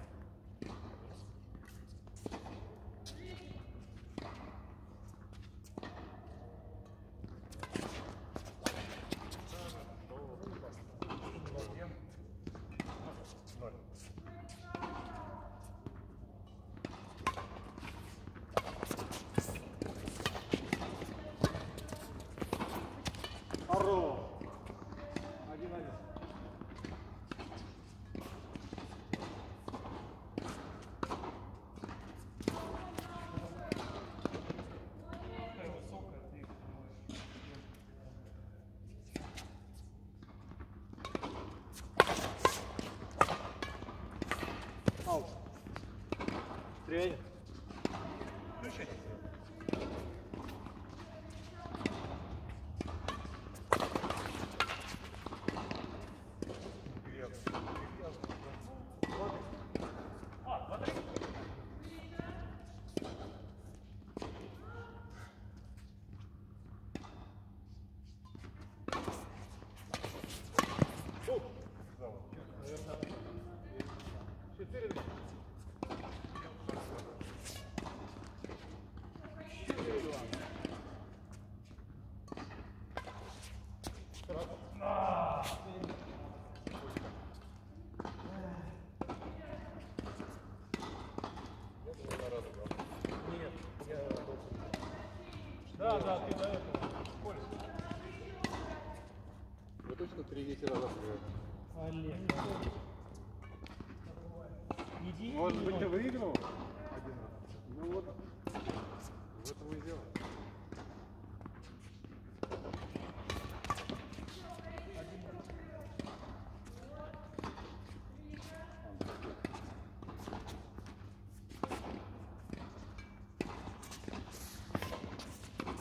Хорош. Один один. Аут. Три. Четыре. Четыре два. Да, да, ты до этого. Вы точно три ветера закрыли? Олег. Иди. Может быть, ты выиграл один раз? Ну вот, в этом и дело.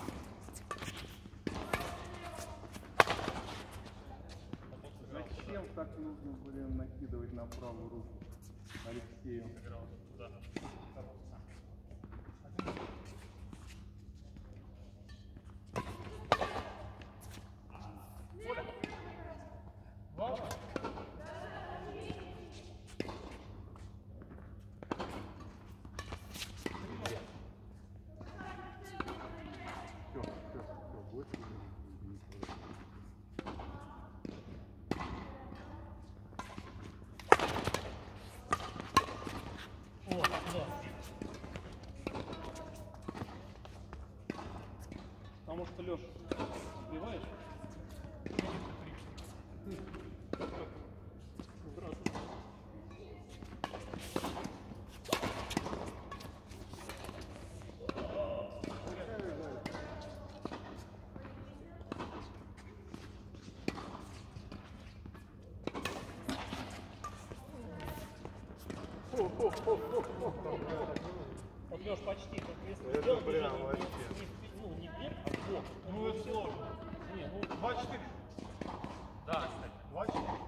Зачем? так нужно, блин, накидывать на правую руку Алексею. Да. Вау. Все, все, все, больше не О, да. Потому что, Леш, сбиваешь? Вот Леш, почти. Вот если Это сделать прям движение вообще. не, не, ну, не вверх, а в бок. Ну это сложно. Не, ну, Два-четыре. да, кстати. Два-четыре.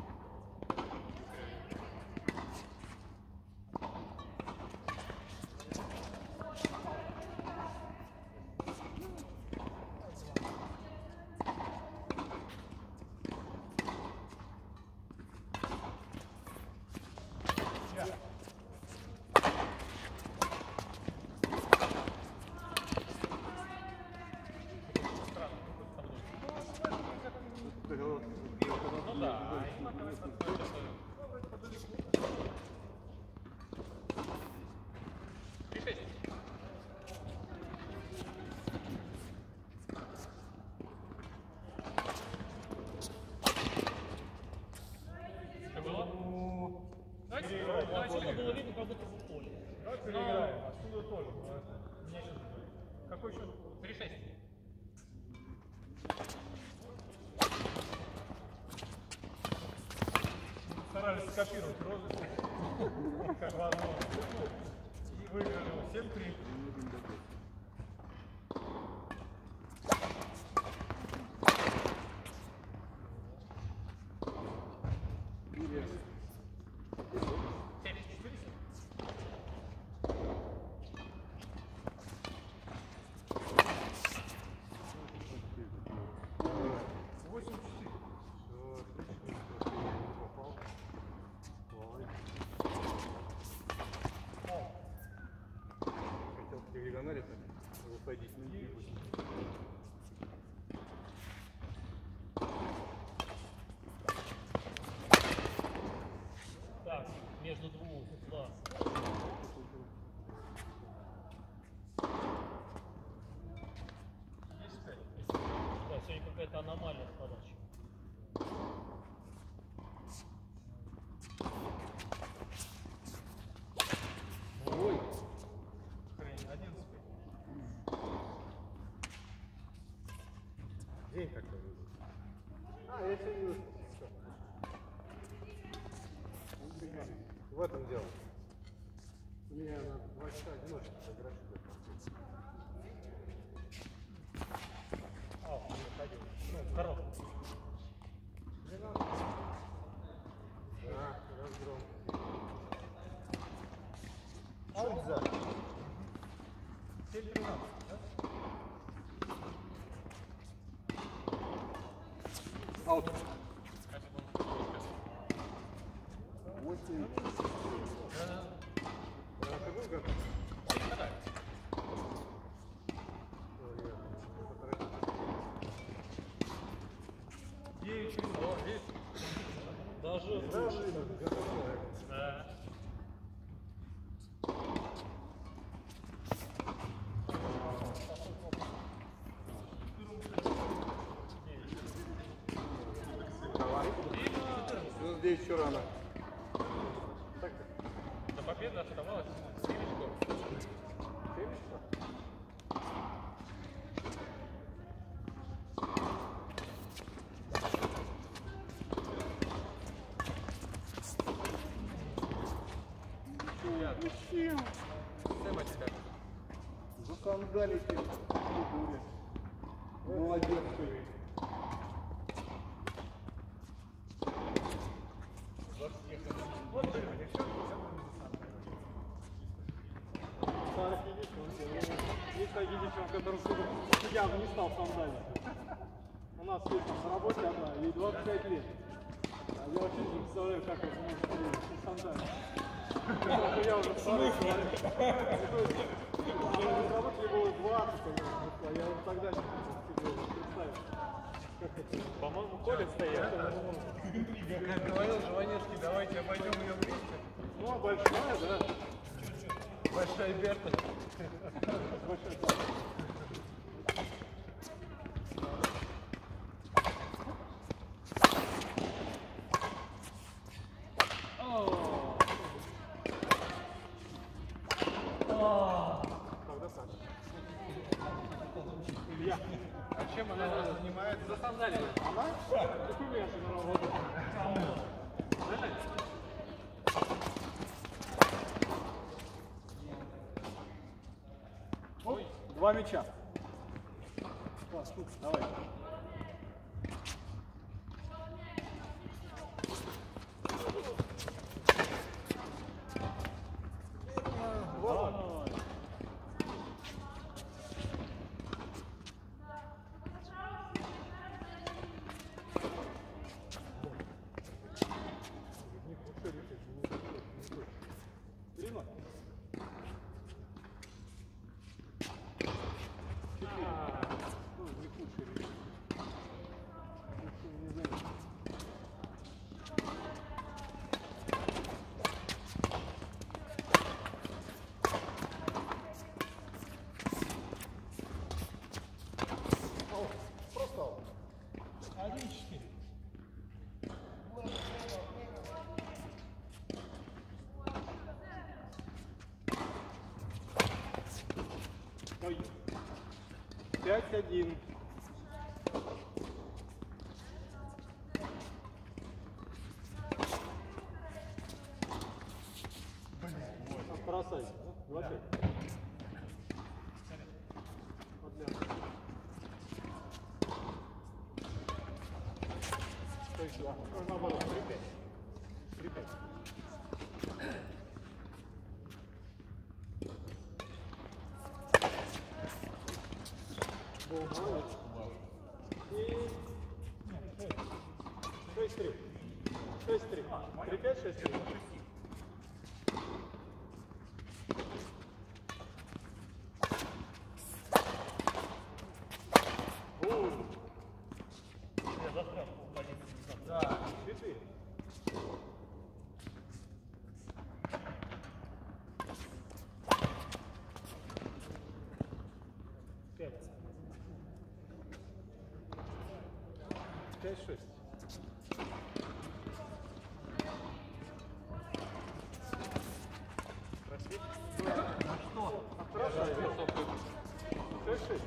Ну да, а им оказывается какое-то свое. Три шесть. Что было? Давайте, ну, отсюда было видно, как будто в поле. Давай переиграем. Отсюда тоже. Мне сейчас... Какой счет? Три шесть. Старались скопировать розыгрыш. Как возможно. И выиграли его семь-три. Хотел в диагонали так выходить, но не будет. Так, между двух, да. Есть пять. Да, сегодня какая-то аномалия в подаче. Ой! Хрень. Одиннадцать пять. День такой. А, я сегодня вышел. В этом дело. У меня на два часа одиночка фотография. А, он выходил. Ну, коробка. Да, разгром. Аут за. семь тринадцать, да? Аут. Восемь. Ты был готов? девять через два. Видишь? Даже... Даже Да. минус девять еще рано. До победы оставалось семь очков. Засандалите. Молодец ты. Никитичем, который судья не стал сандалить. У нас есть на работе одна, ей двадцать пять лет. А я вообще не представляю, как это может быть сандалить. Я уже старый человек. На работе ей было двадцать, а я вот тогда не представил. По-моему, Коля стоят. Как говорил Жванецкий, давайте обойдем ее вместе. Ну, а большая, да. Большая Берта. Большая, да. А чем она занимается? За сандалиями. Она? Документы на работу. Ой, два мяча. Класс, тут, давай. Вот. Три-ноль. Один-четыре. Ой. Пять один. Бросай. Два пять. То есть, да, наоборот, три пять. Три пять. И шесть три. шесть три. три пять, шесть три. Я застрял в позиции. Да, четыре. Пять. Пять, шесть. Что? Хорошо. Шесть, шесть.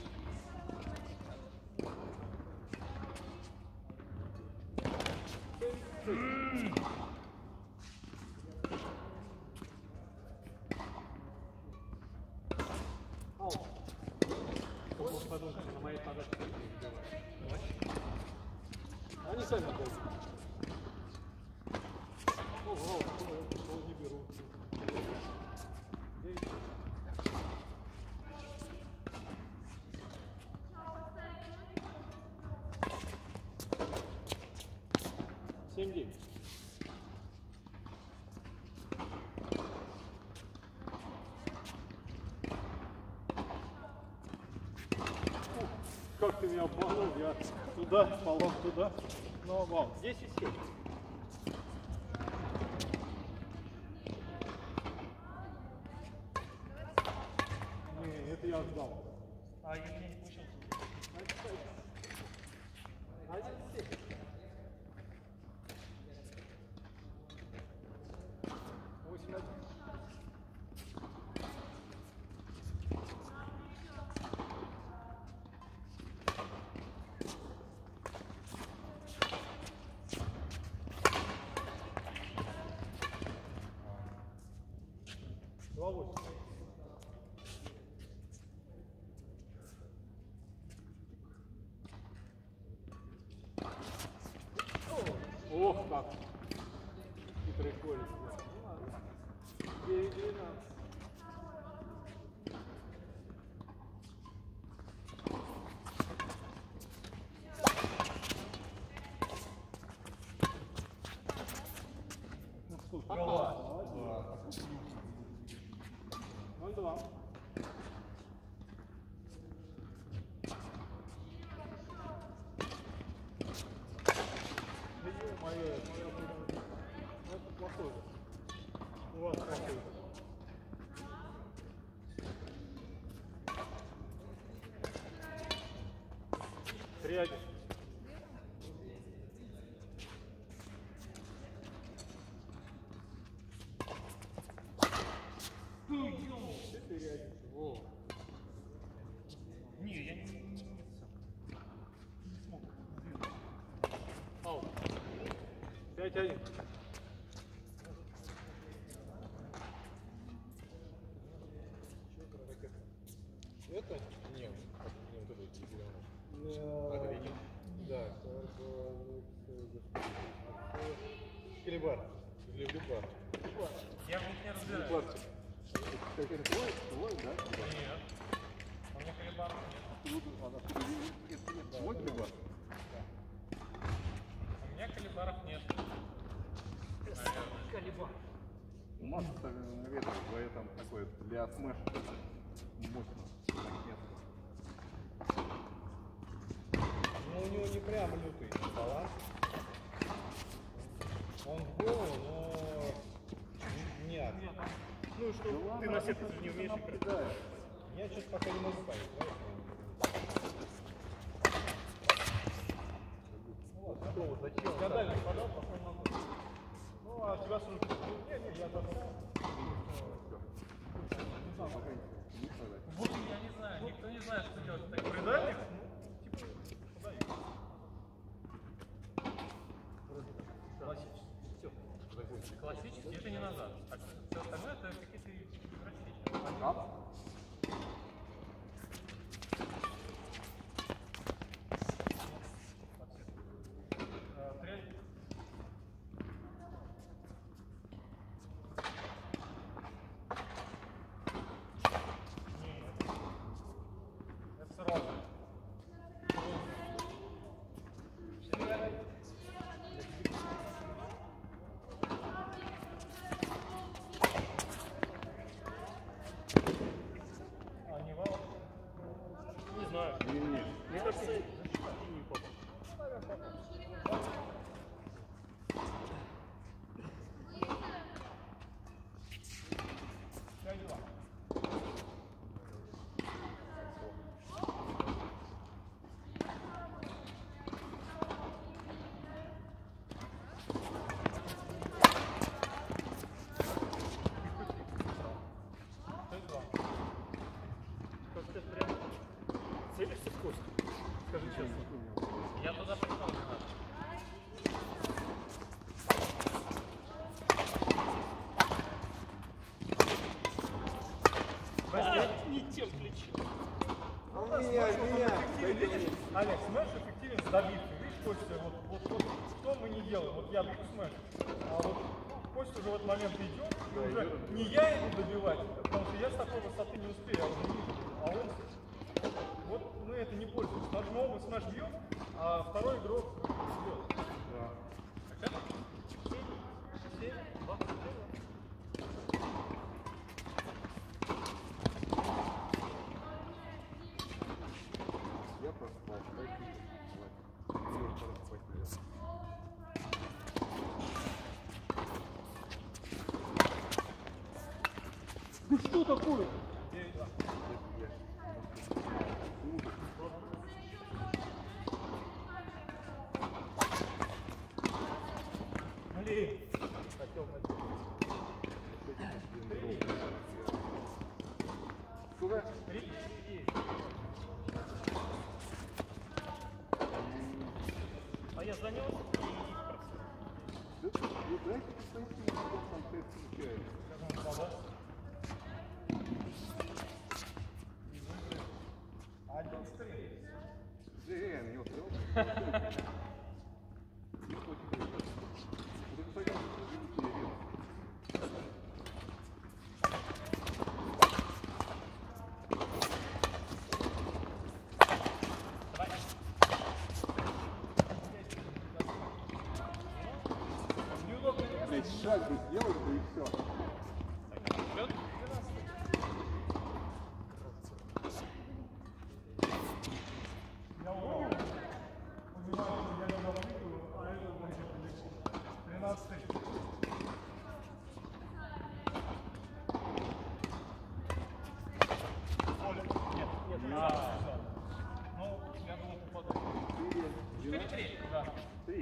На моей подаче. Они сами дают. Ого, гол не беру. Семь девять. Как ты меня обманул, я туда, полом туда, но обманул. десять семь. Не, это я ждал. А если не получился? Один семь. Восемь один. Два восемь. Ох, как! Хитрый Коля. Ну ладно. девять двенадцать. Послушай. Голова. ноль два. Мое, это плохое. У вас плохое. Три один. Четыре один. Во. Не, я не, не, не, не смог. Аут. Пять один. Это? Нет. Не, вот это зеленый. Это видим? Да. Или бар. Или бар. Я в них не разбираюсь. Как это твой? Твой, да? Нет. У меня колебаров нет. Вот ли бар? У меня колебаров нет. Колебар. Масса, наверное, твоя там такой для смэш мощно. Ну, у него не прям лютый баланс. Он в голову, но нет. Ну что, ты на сетку не умеешь играть. Я что-то пока не могу понять. Что, зачем? Гадальный подал, потом могу. Ну, а тебя сразу... Не, не, я там... Вот я не знаю, никто не знает, что делать. Так, предальник? Ну, типа, подай. Классический. Все. Классический это не назад. А все остальное это какие-то извращения. Мне кажется, не попал. Целишься в кость? Скажи честно. Я туда пришел не надо. А, не тем плечом. Меня, меня. Олег, смэш эффективен с добивкой. Видишь, Костя, вот, вот, вот что мы не делаем. Вот я бью смэш, а вот Костя уже в этот момент идет, и уже не я иду добивать, потому что я с такой высоты не успею, я уже не вижу. А он... Вот мы это не пользуемся. Наш новый смэш бьет, а второй игрок бьет. Да. Так это? семь, два, Я проспал. Ну что такое? Блин. Сколько? Три, три, а я занес и Вы знаете, что там тест получается? один стрель. Э, не успел. Неудобно. блядь, шаг бы сделать бы и все. Вперед. Я понимаю, что я не выиграю, а это будет легче. тринадцатый. Оля, нет, нет, а, ну, я думал, попаду. четыре-три, да. Три.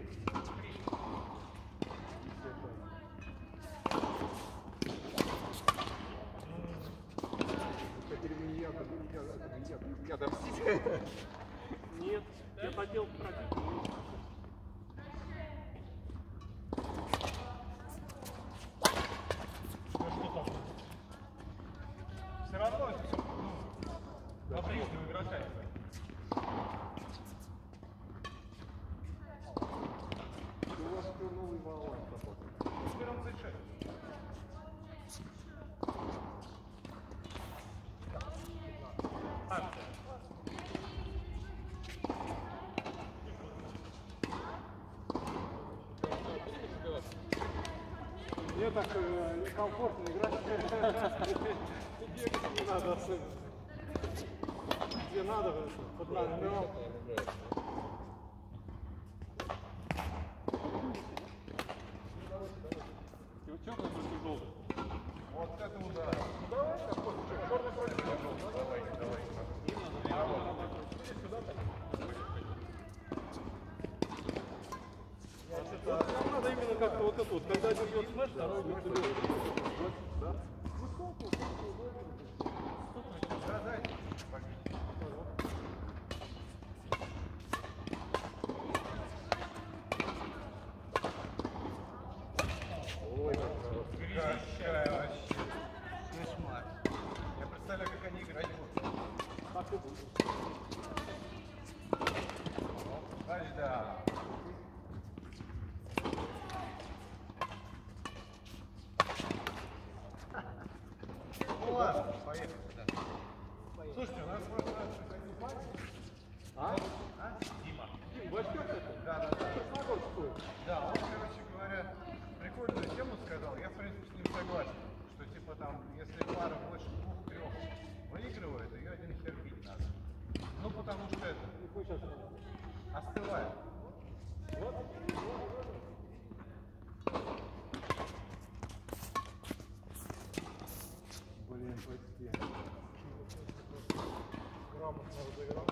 Теперь вы не я, это не я, это не я, это не я, дорстите. Нет, я хотел пробить. Ну что там? Все равно это все, ну, на ближнего игрока. У вас что новый баланс работает? четырнадцать шесть. Мне так э, некомфортно играть. Бегать не надо особенно. Где надо, под ногам. Черный против желтый. Вот это удар. Ну давай, как хочешь. Черный против желтый. Давай, давай. Вот нам надо именно как-то вот это вот, когда один бьет смеш, второй бьет левый. Да? Да, да. Ой, как хорошо. Какая вообще. Кошмар. Я представляю, как они играть будут. Так и будет. Аж да. Ну ладно, поехали. Слушайте, у нас просто приходил парень. А? А? Дима. Дим, Васьков это? Да, да, да. Красногорскую. Да, он, короче говоря, прикольную тему сказал. Я, в принципе, с ним согласен. Что, типа, там, если пара больше двух-трех выигрывает, ее один хер бить надо. Ну, потому что это Мы сейчас... остывает. Блин, почти. Грамотно разыграл.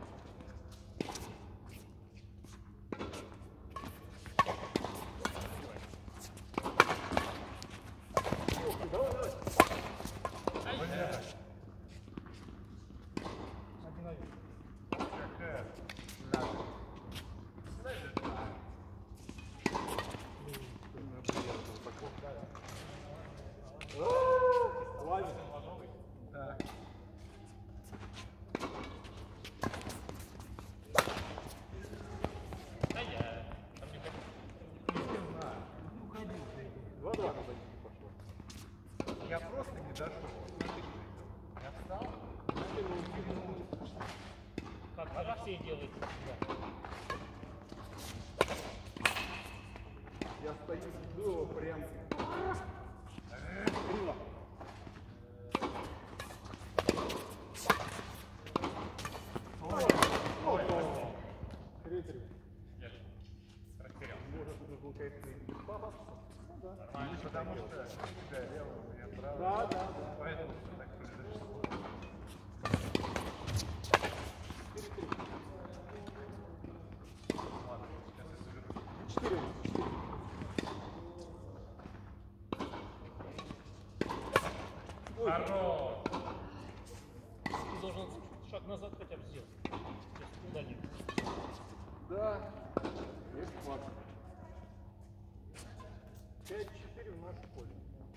Какая? Надо. Лазит. Так. Да я. Там не хочу. Два-два. Я просто не дошел. Смотри, что это. Я встал, Как Алексей делает. Да. Я стою с дула прям. Криво. Три-три. Я же растерял. Может, нужно был, конечно, без пафоса. потому что у тебя левый, у меня правый. Да, да, да. Поэтому все так произошло. Ладно, сейчас я соберу. Четыре. Хорош! Ты должен шаг назад хотя бы сделать. Куда нет. Да, есть факт. Пять-четыре в наше поле.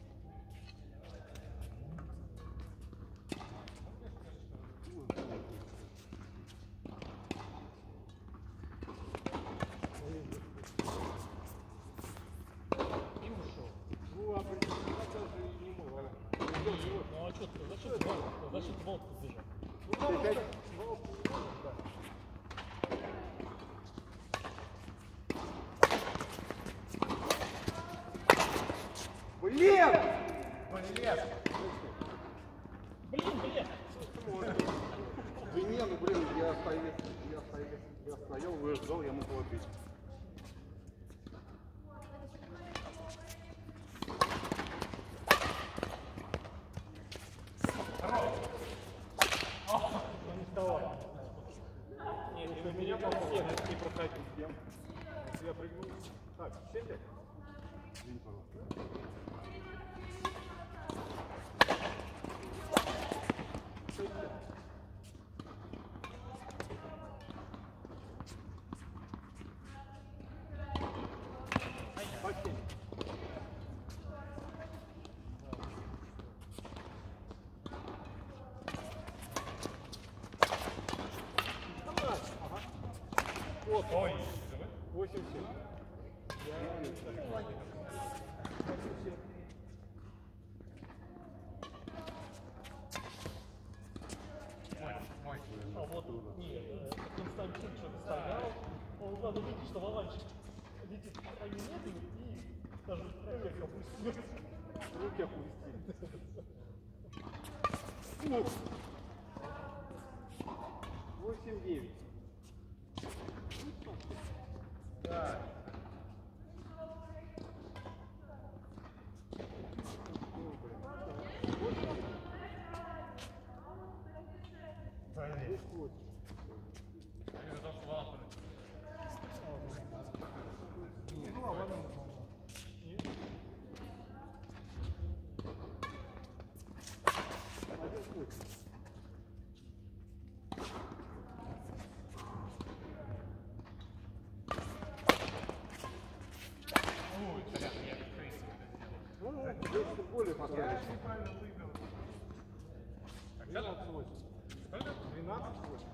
И ушел. Ну, а при этом даже и не мой вариант. Идёт, идёт. Ну а что ты? Зачем ты волк? Зачем ты волк бежал? Ну, потому что волк не может, да. Блин! Блин, блин. Да не, ну блин, я стоял, я стоял, я стоял, выждал, я мог его бить. Нет, и у меня там все не проходил. Я прыгнул. Так, сеть. Извини, пожалуйста. Вот, ой, восемь семь. А вот, нет, Константин что-то стоял, он надо видеть, что Валанчик летит, они нет, и даже проверка опустилась. Руки опустили. восемь девять. Да. Более пока. двенадцать восемь. двенадцать восемь.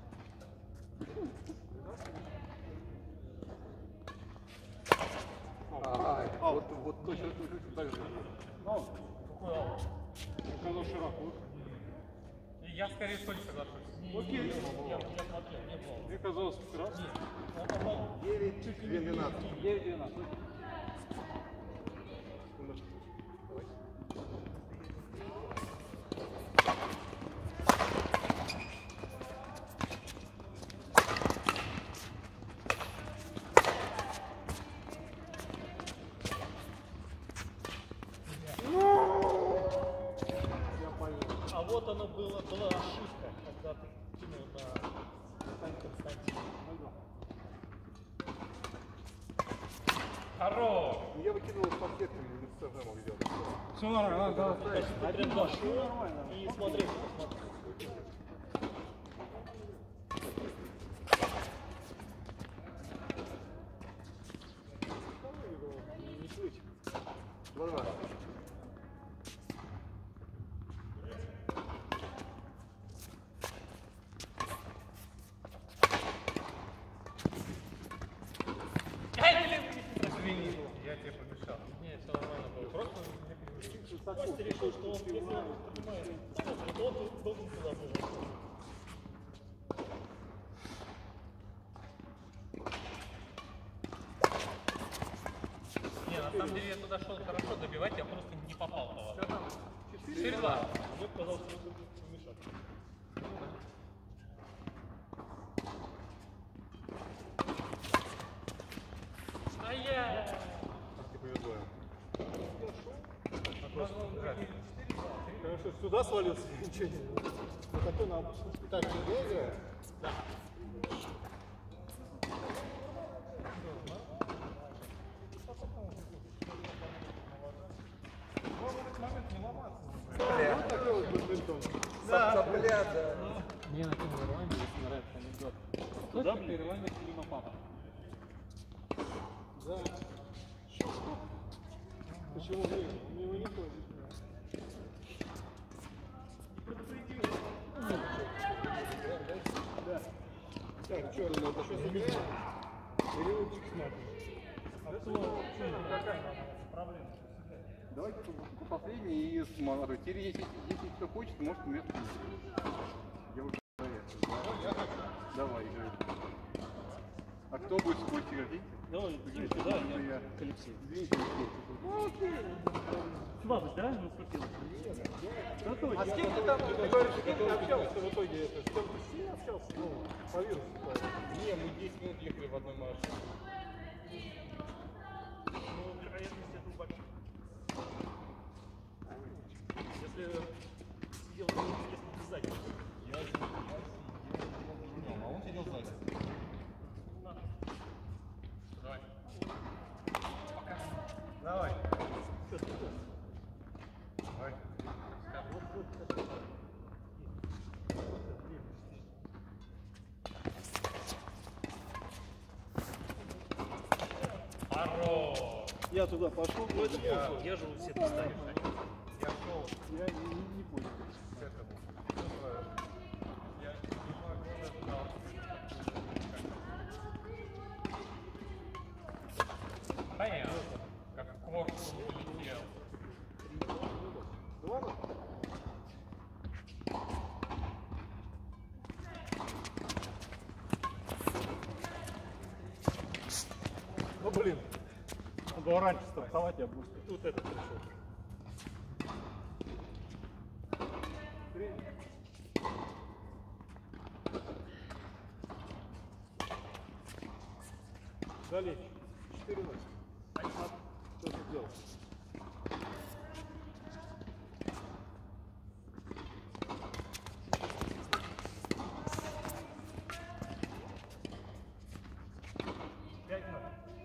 Ай, вот, вот точно, точно так же. Аут. Какой аут? Я сказал широко. Я скорее с Колей соглашусь. Окей. Я смотрел, не было. Мне казалось, раз. Нет. девять двенадцать. девять двенадцать. А вот оно было, была ошибка, когда ты кинул на Константина. Хорош! Я выкинул пакетами, не с сажамом идет. Все нормально, да. Ты прям дошел и смотри, посмотри. Не слышь. Два-два. Извини, я тебе помешал. Нет, все нормально было. Просто Костя решил, что он, если он понимает, то он должен туда бежать. не, на самом деле я туда шел хорошо добивать, я просто не попал по вас. четыре-два. Мне показалось, что он помешал. А я... Ты повезло. Хорошо, сюда свалился, ничего не было. Вот такой на так я играю. Да. Вот такой вот бадминтон. Сопля, да. Мне на тему Ирландии очень нравится анекдот. Кто ты ирландец мимо папа? Да. Почему вы? У него не ходит. Да. Так, что, что сыграем? Или лучик смотрим? Проблема. Давайте последний и смотрю. Теперь, если, если кто хочет, может вместо меня. Я уже проверю. Давай, играй. А кто будет скотчер? Давай, иди сюда, я к Алексею. Слабость, да? Ну, скрутил. А с кем ты там, ты говоришь, с кем ты общался в итоге? Это, с кем ты сильно общался? Ну, по вирусу. Не, мы десять минут ехали в одной маршруте. Ну, вероятность это большая. Если сидел, если сзади. Я сидел, а он сидел сзади. Давай. Давай. Что ты делаешь? Давай. Хорош! Я туда пошел, но это я, я же у всех ставишь. Я шел. Я не, не, не понял. К этому. Я не могу нажать. Понятно. Как корпус улетел. Ладно? Ну блин. Надо было раньше стартовать, я быстро. Тут этот пришел. Далее. четыре ноль. Что ты делал? пять ноль.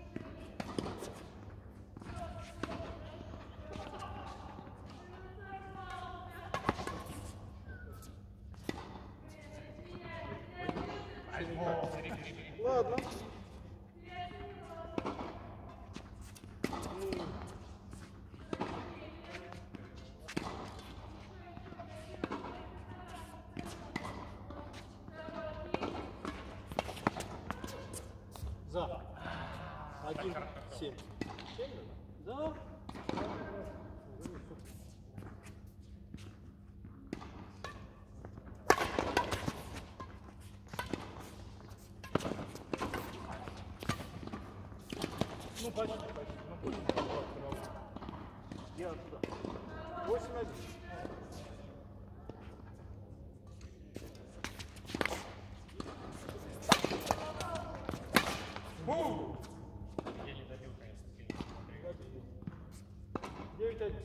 Ладно. За. Один, семь. Да. Ну, почти, почти. Ну, почти. Я туда. восемь один. Я не добил, конечно, девять один.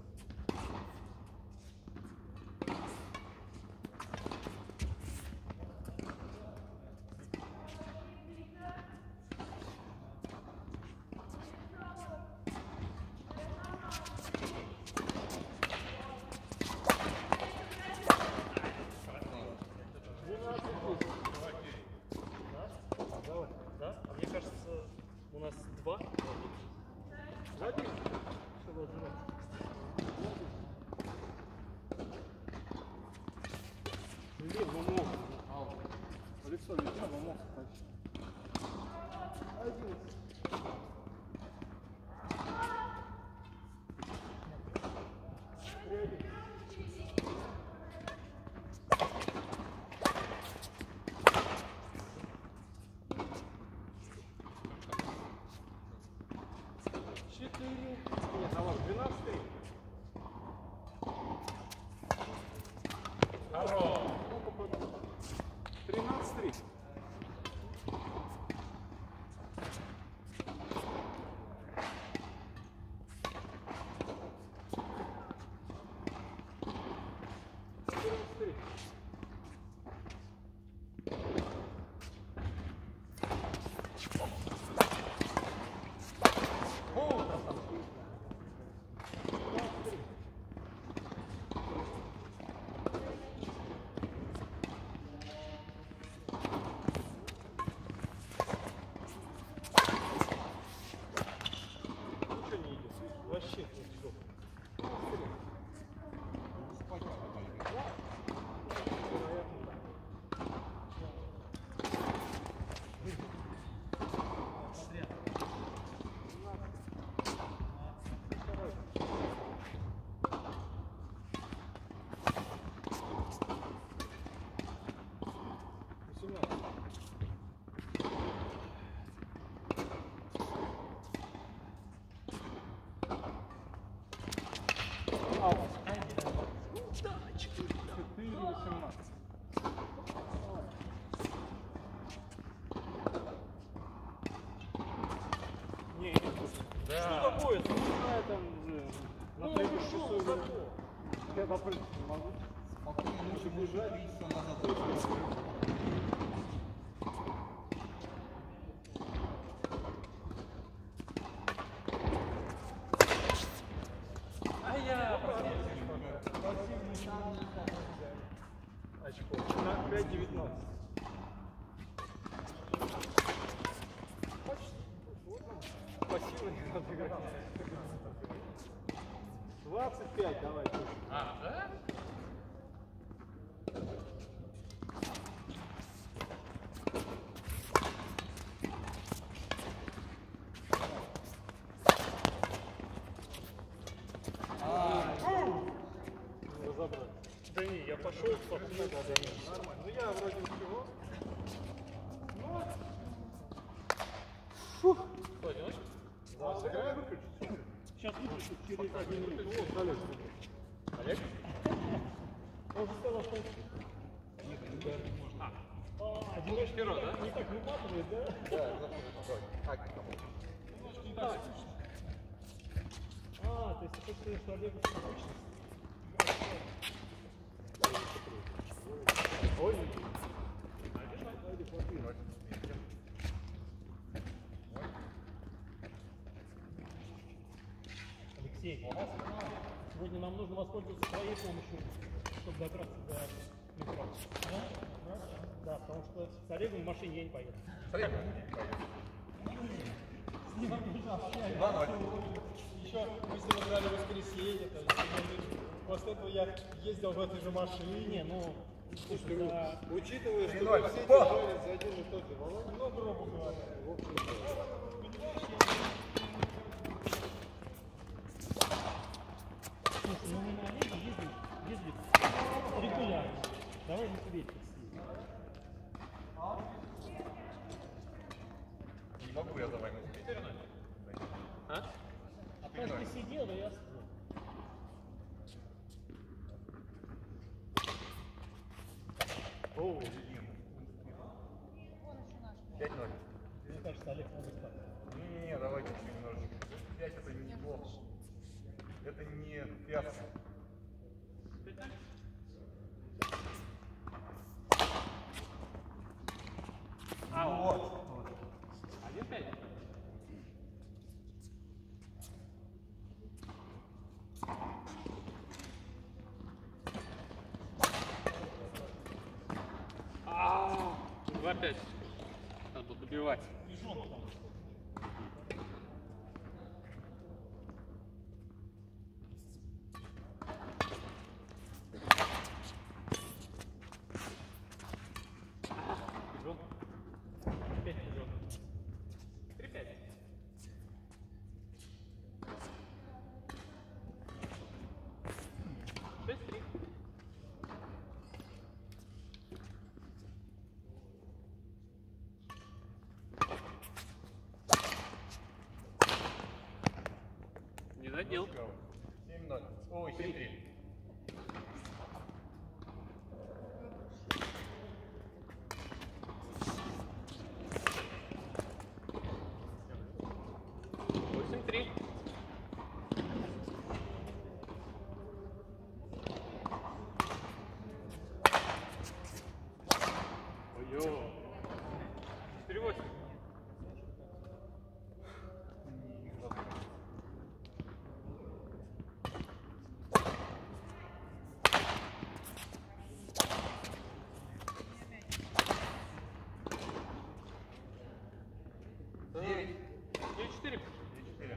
Да? А мне кажется, у нас два. Один. Чтобы отжимать. Блин, ну мог. Лицо видно, но мог почти. Один. Четыре. Нет, а вот двенадцать три. Хорош! тринадцать три. четырнадцать три. Ничего не идет. Вообще ничего. восемнадцать. Не, что такое? Ну, не знаю, там уже на Ну, третьем ушел часу за игры. то. Я попрыгнуть не могу. Лучше бежать, А я Очко. На пять девятнадцать. Спасибо, не надо играть. двадцать пять, давай. А, да? Разобрать. Да не, я пошел по кругу. Нормально. Ну я вроде ничего. Что делаешь? Да, сыграй выключить. Сейчас выключу через один минут. Вот, Олег. Олег? Он же сказал, что А, одиночный перо, да? не так выматывает, да? А, то есть ты хочешь, что Олегу скучно? Ой. Алексей, сегодня нам нужно воспользоваться твоей помощью, чтобы добраться до метро. Да? Да, потому что с Олегом в машине я не поеду. Еще мы с ним играли в воскресенье, то есть, после этого я ездил в этой же машине. Не, ну, Слушай, да. учитывая, что вы все держались за один и тот же баллон, Ну, грубо говоря. в общем, Слушай, ну мы на Олеге ездим, ездим регулярно. Давай на тебе это съездим. Не могу я за вами успеть. А? А то ты сидел, да я сидел. Оу. пять ноль. Мне кажется, Олег может так. Не-не-не, давайте еще немножечко. пять это неплохо. Это не пятка. А, Вот. один пять. А, два пять. Надо было добивать. Пижон. Пять пижон. Три пять. Шесть три. Не задел. семь ноль. Ой, семь три. Восемь три. Ой-ё. Четыре восемь. девять. Девять четыре. четыре.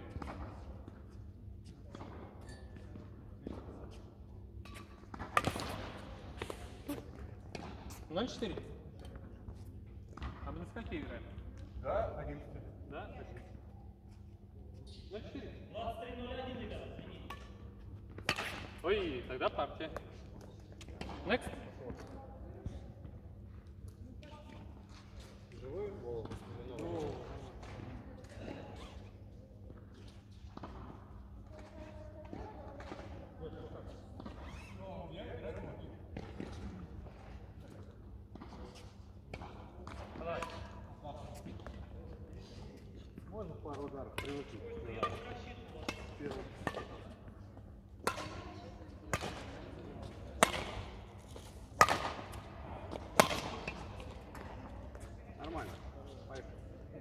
Ноль четыре. А мы на скольки играем? Да, одиннадцать. Да? Ноль четыре. Ой, тогда партия. Next. живой гол. ударов привыкнуть. Первый. Нормально. Поехали.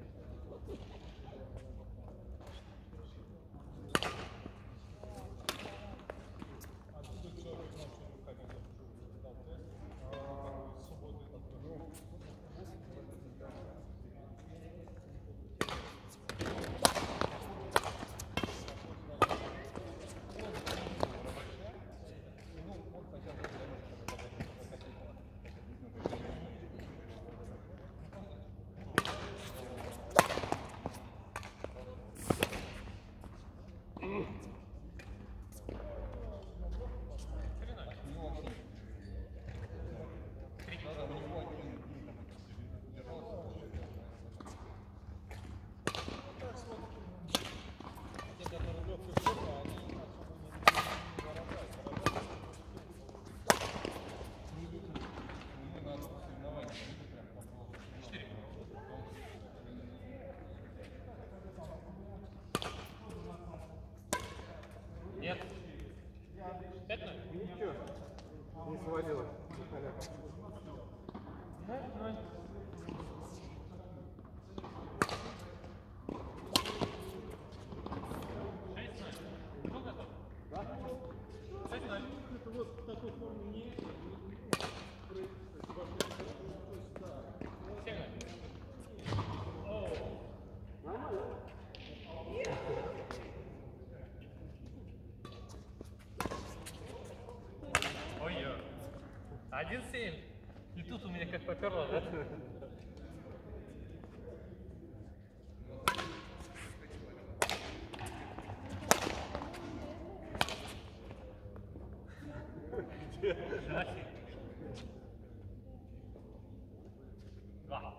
Нет. Пять ноль? Ничего. Не сводила. Ой-ой. Один семь. И тут у меня как поперло, да? Два.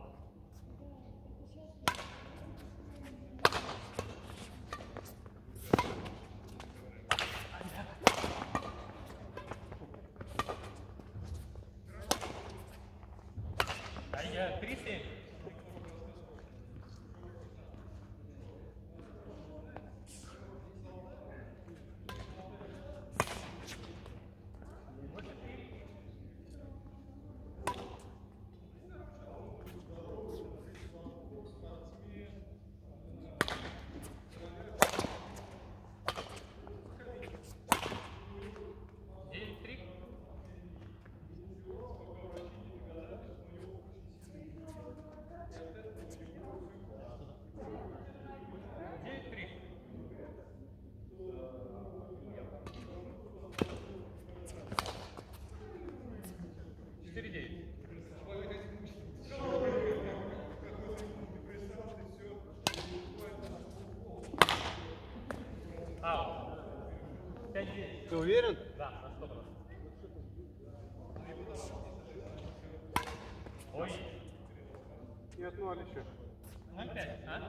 А я три семь. Девять три. Девять три. Четыре девять. Аут. Пять девять. Ты уверен? Да, на сто процентов. Ой. Нет, ноль еще. ноль пять, а?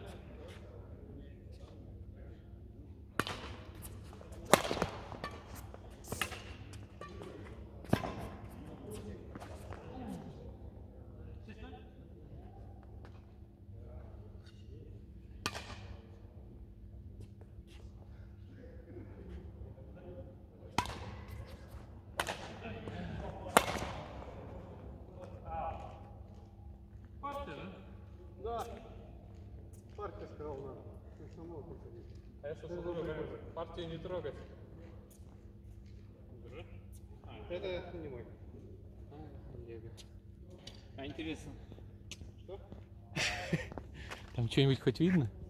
Партия, да? Да. Партия сказал надо. Ты что мог посадить? А я что говорю, партию не трогать. Это не мой. А интересно. Что? Там что-нибудь хоть видно?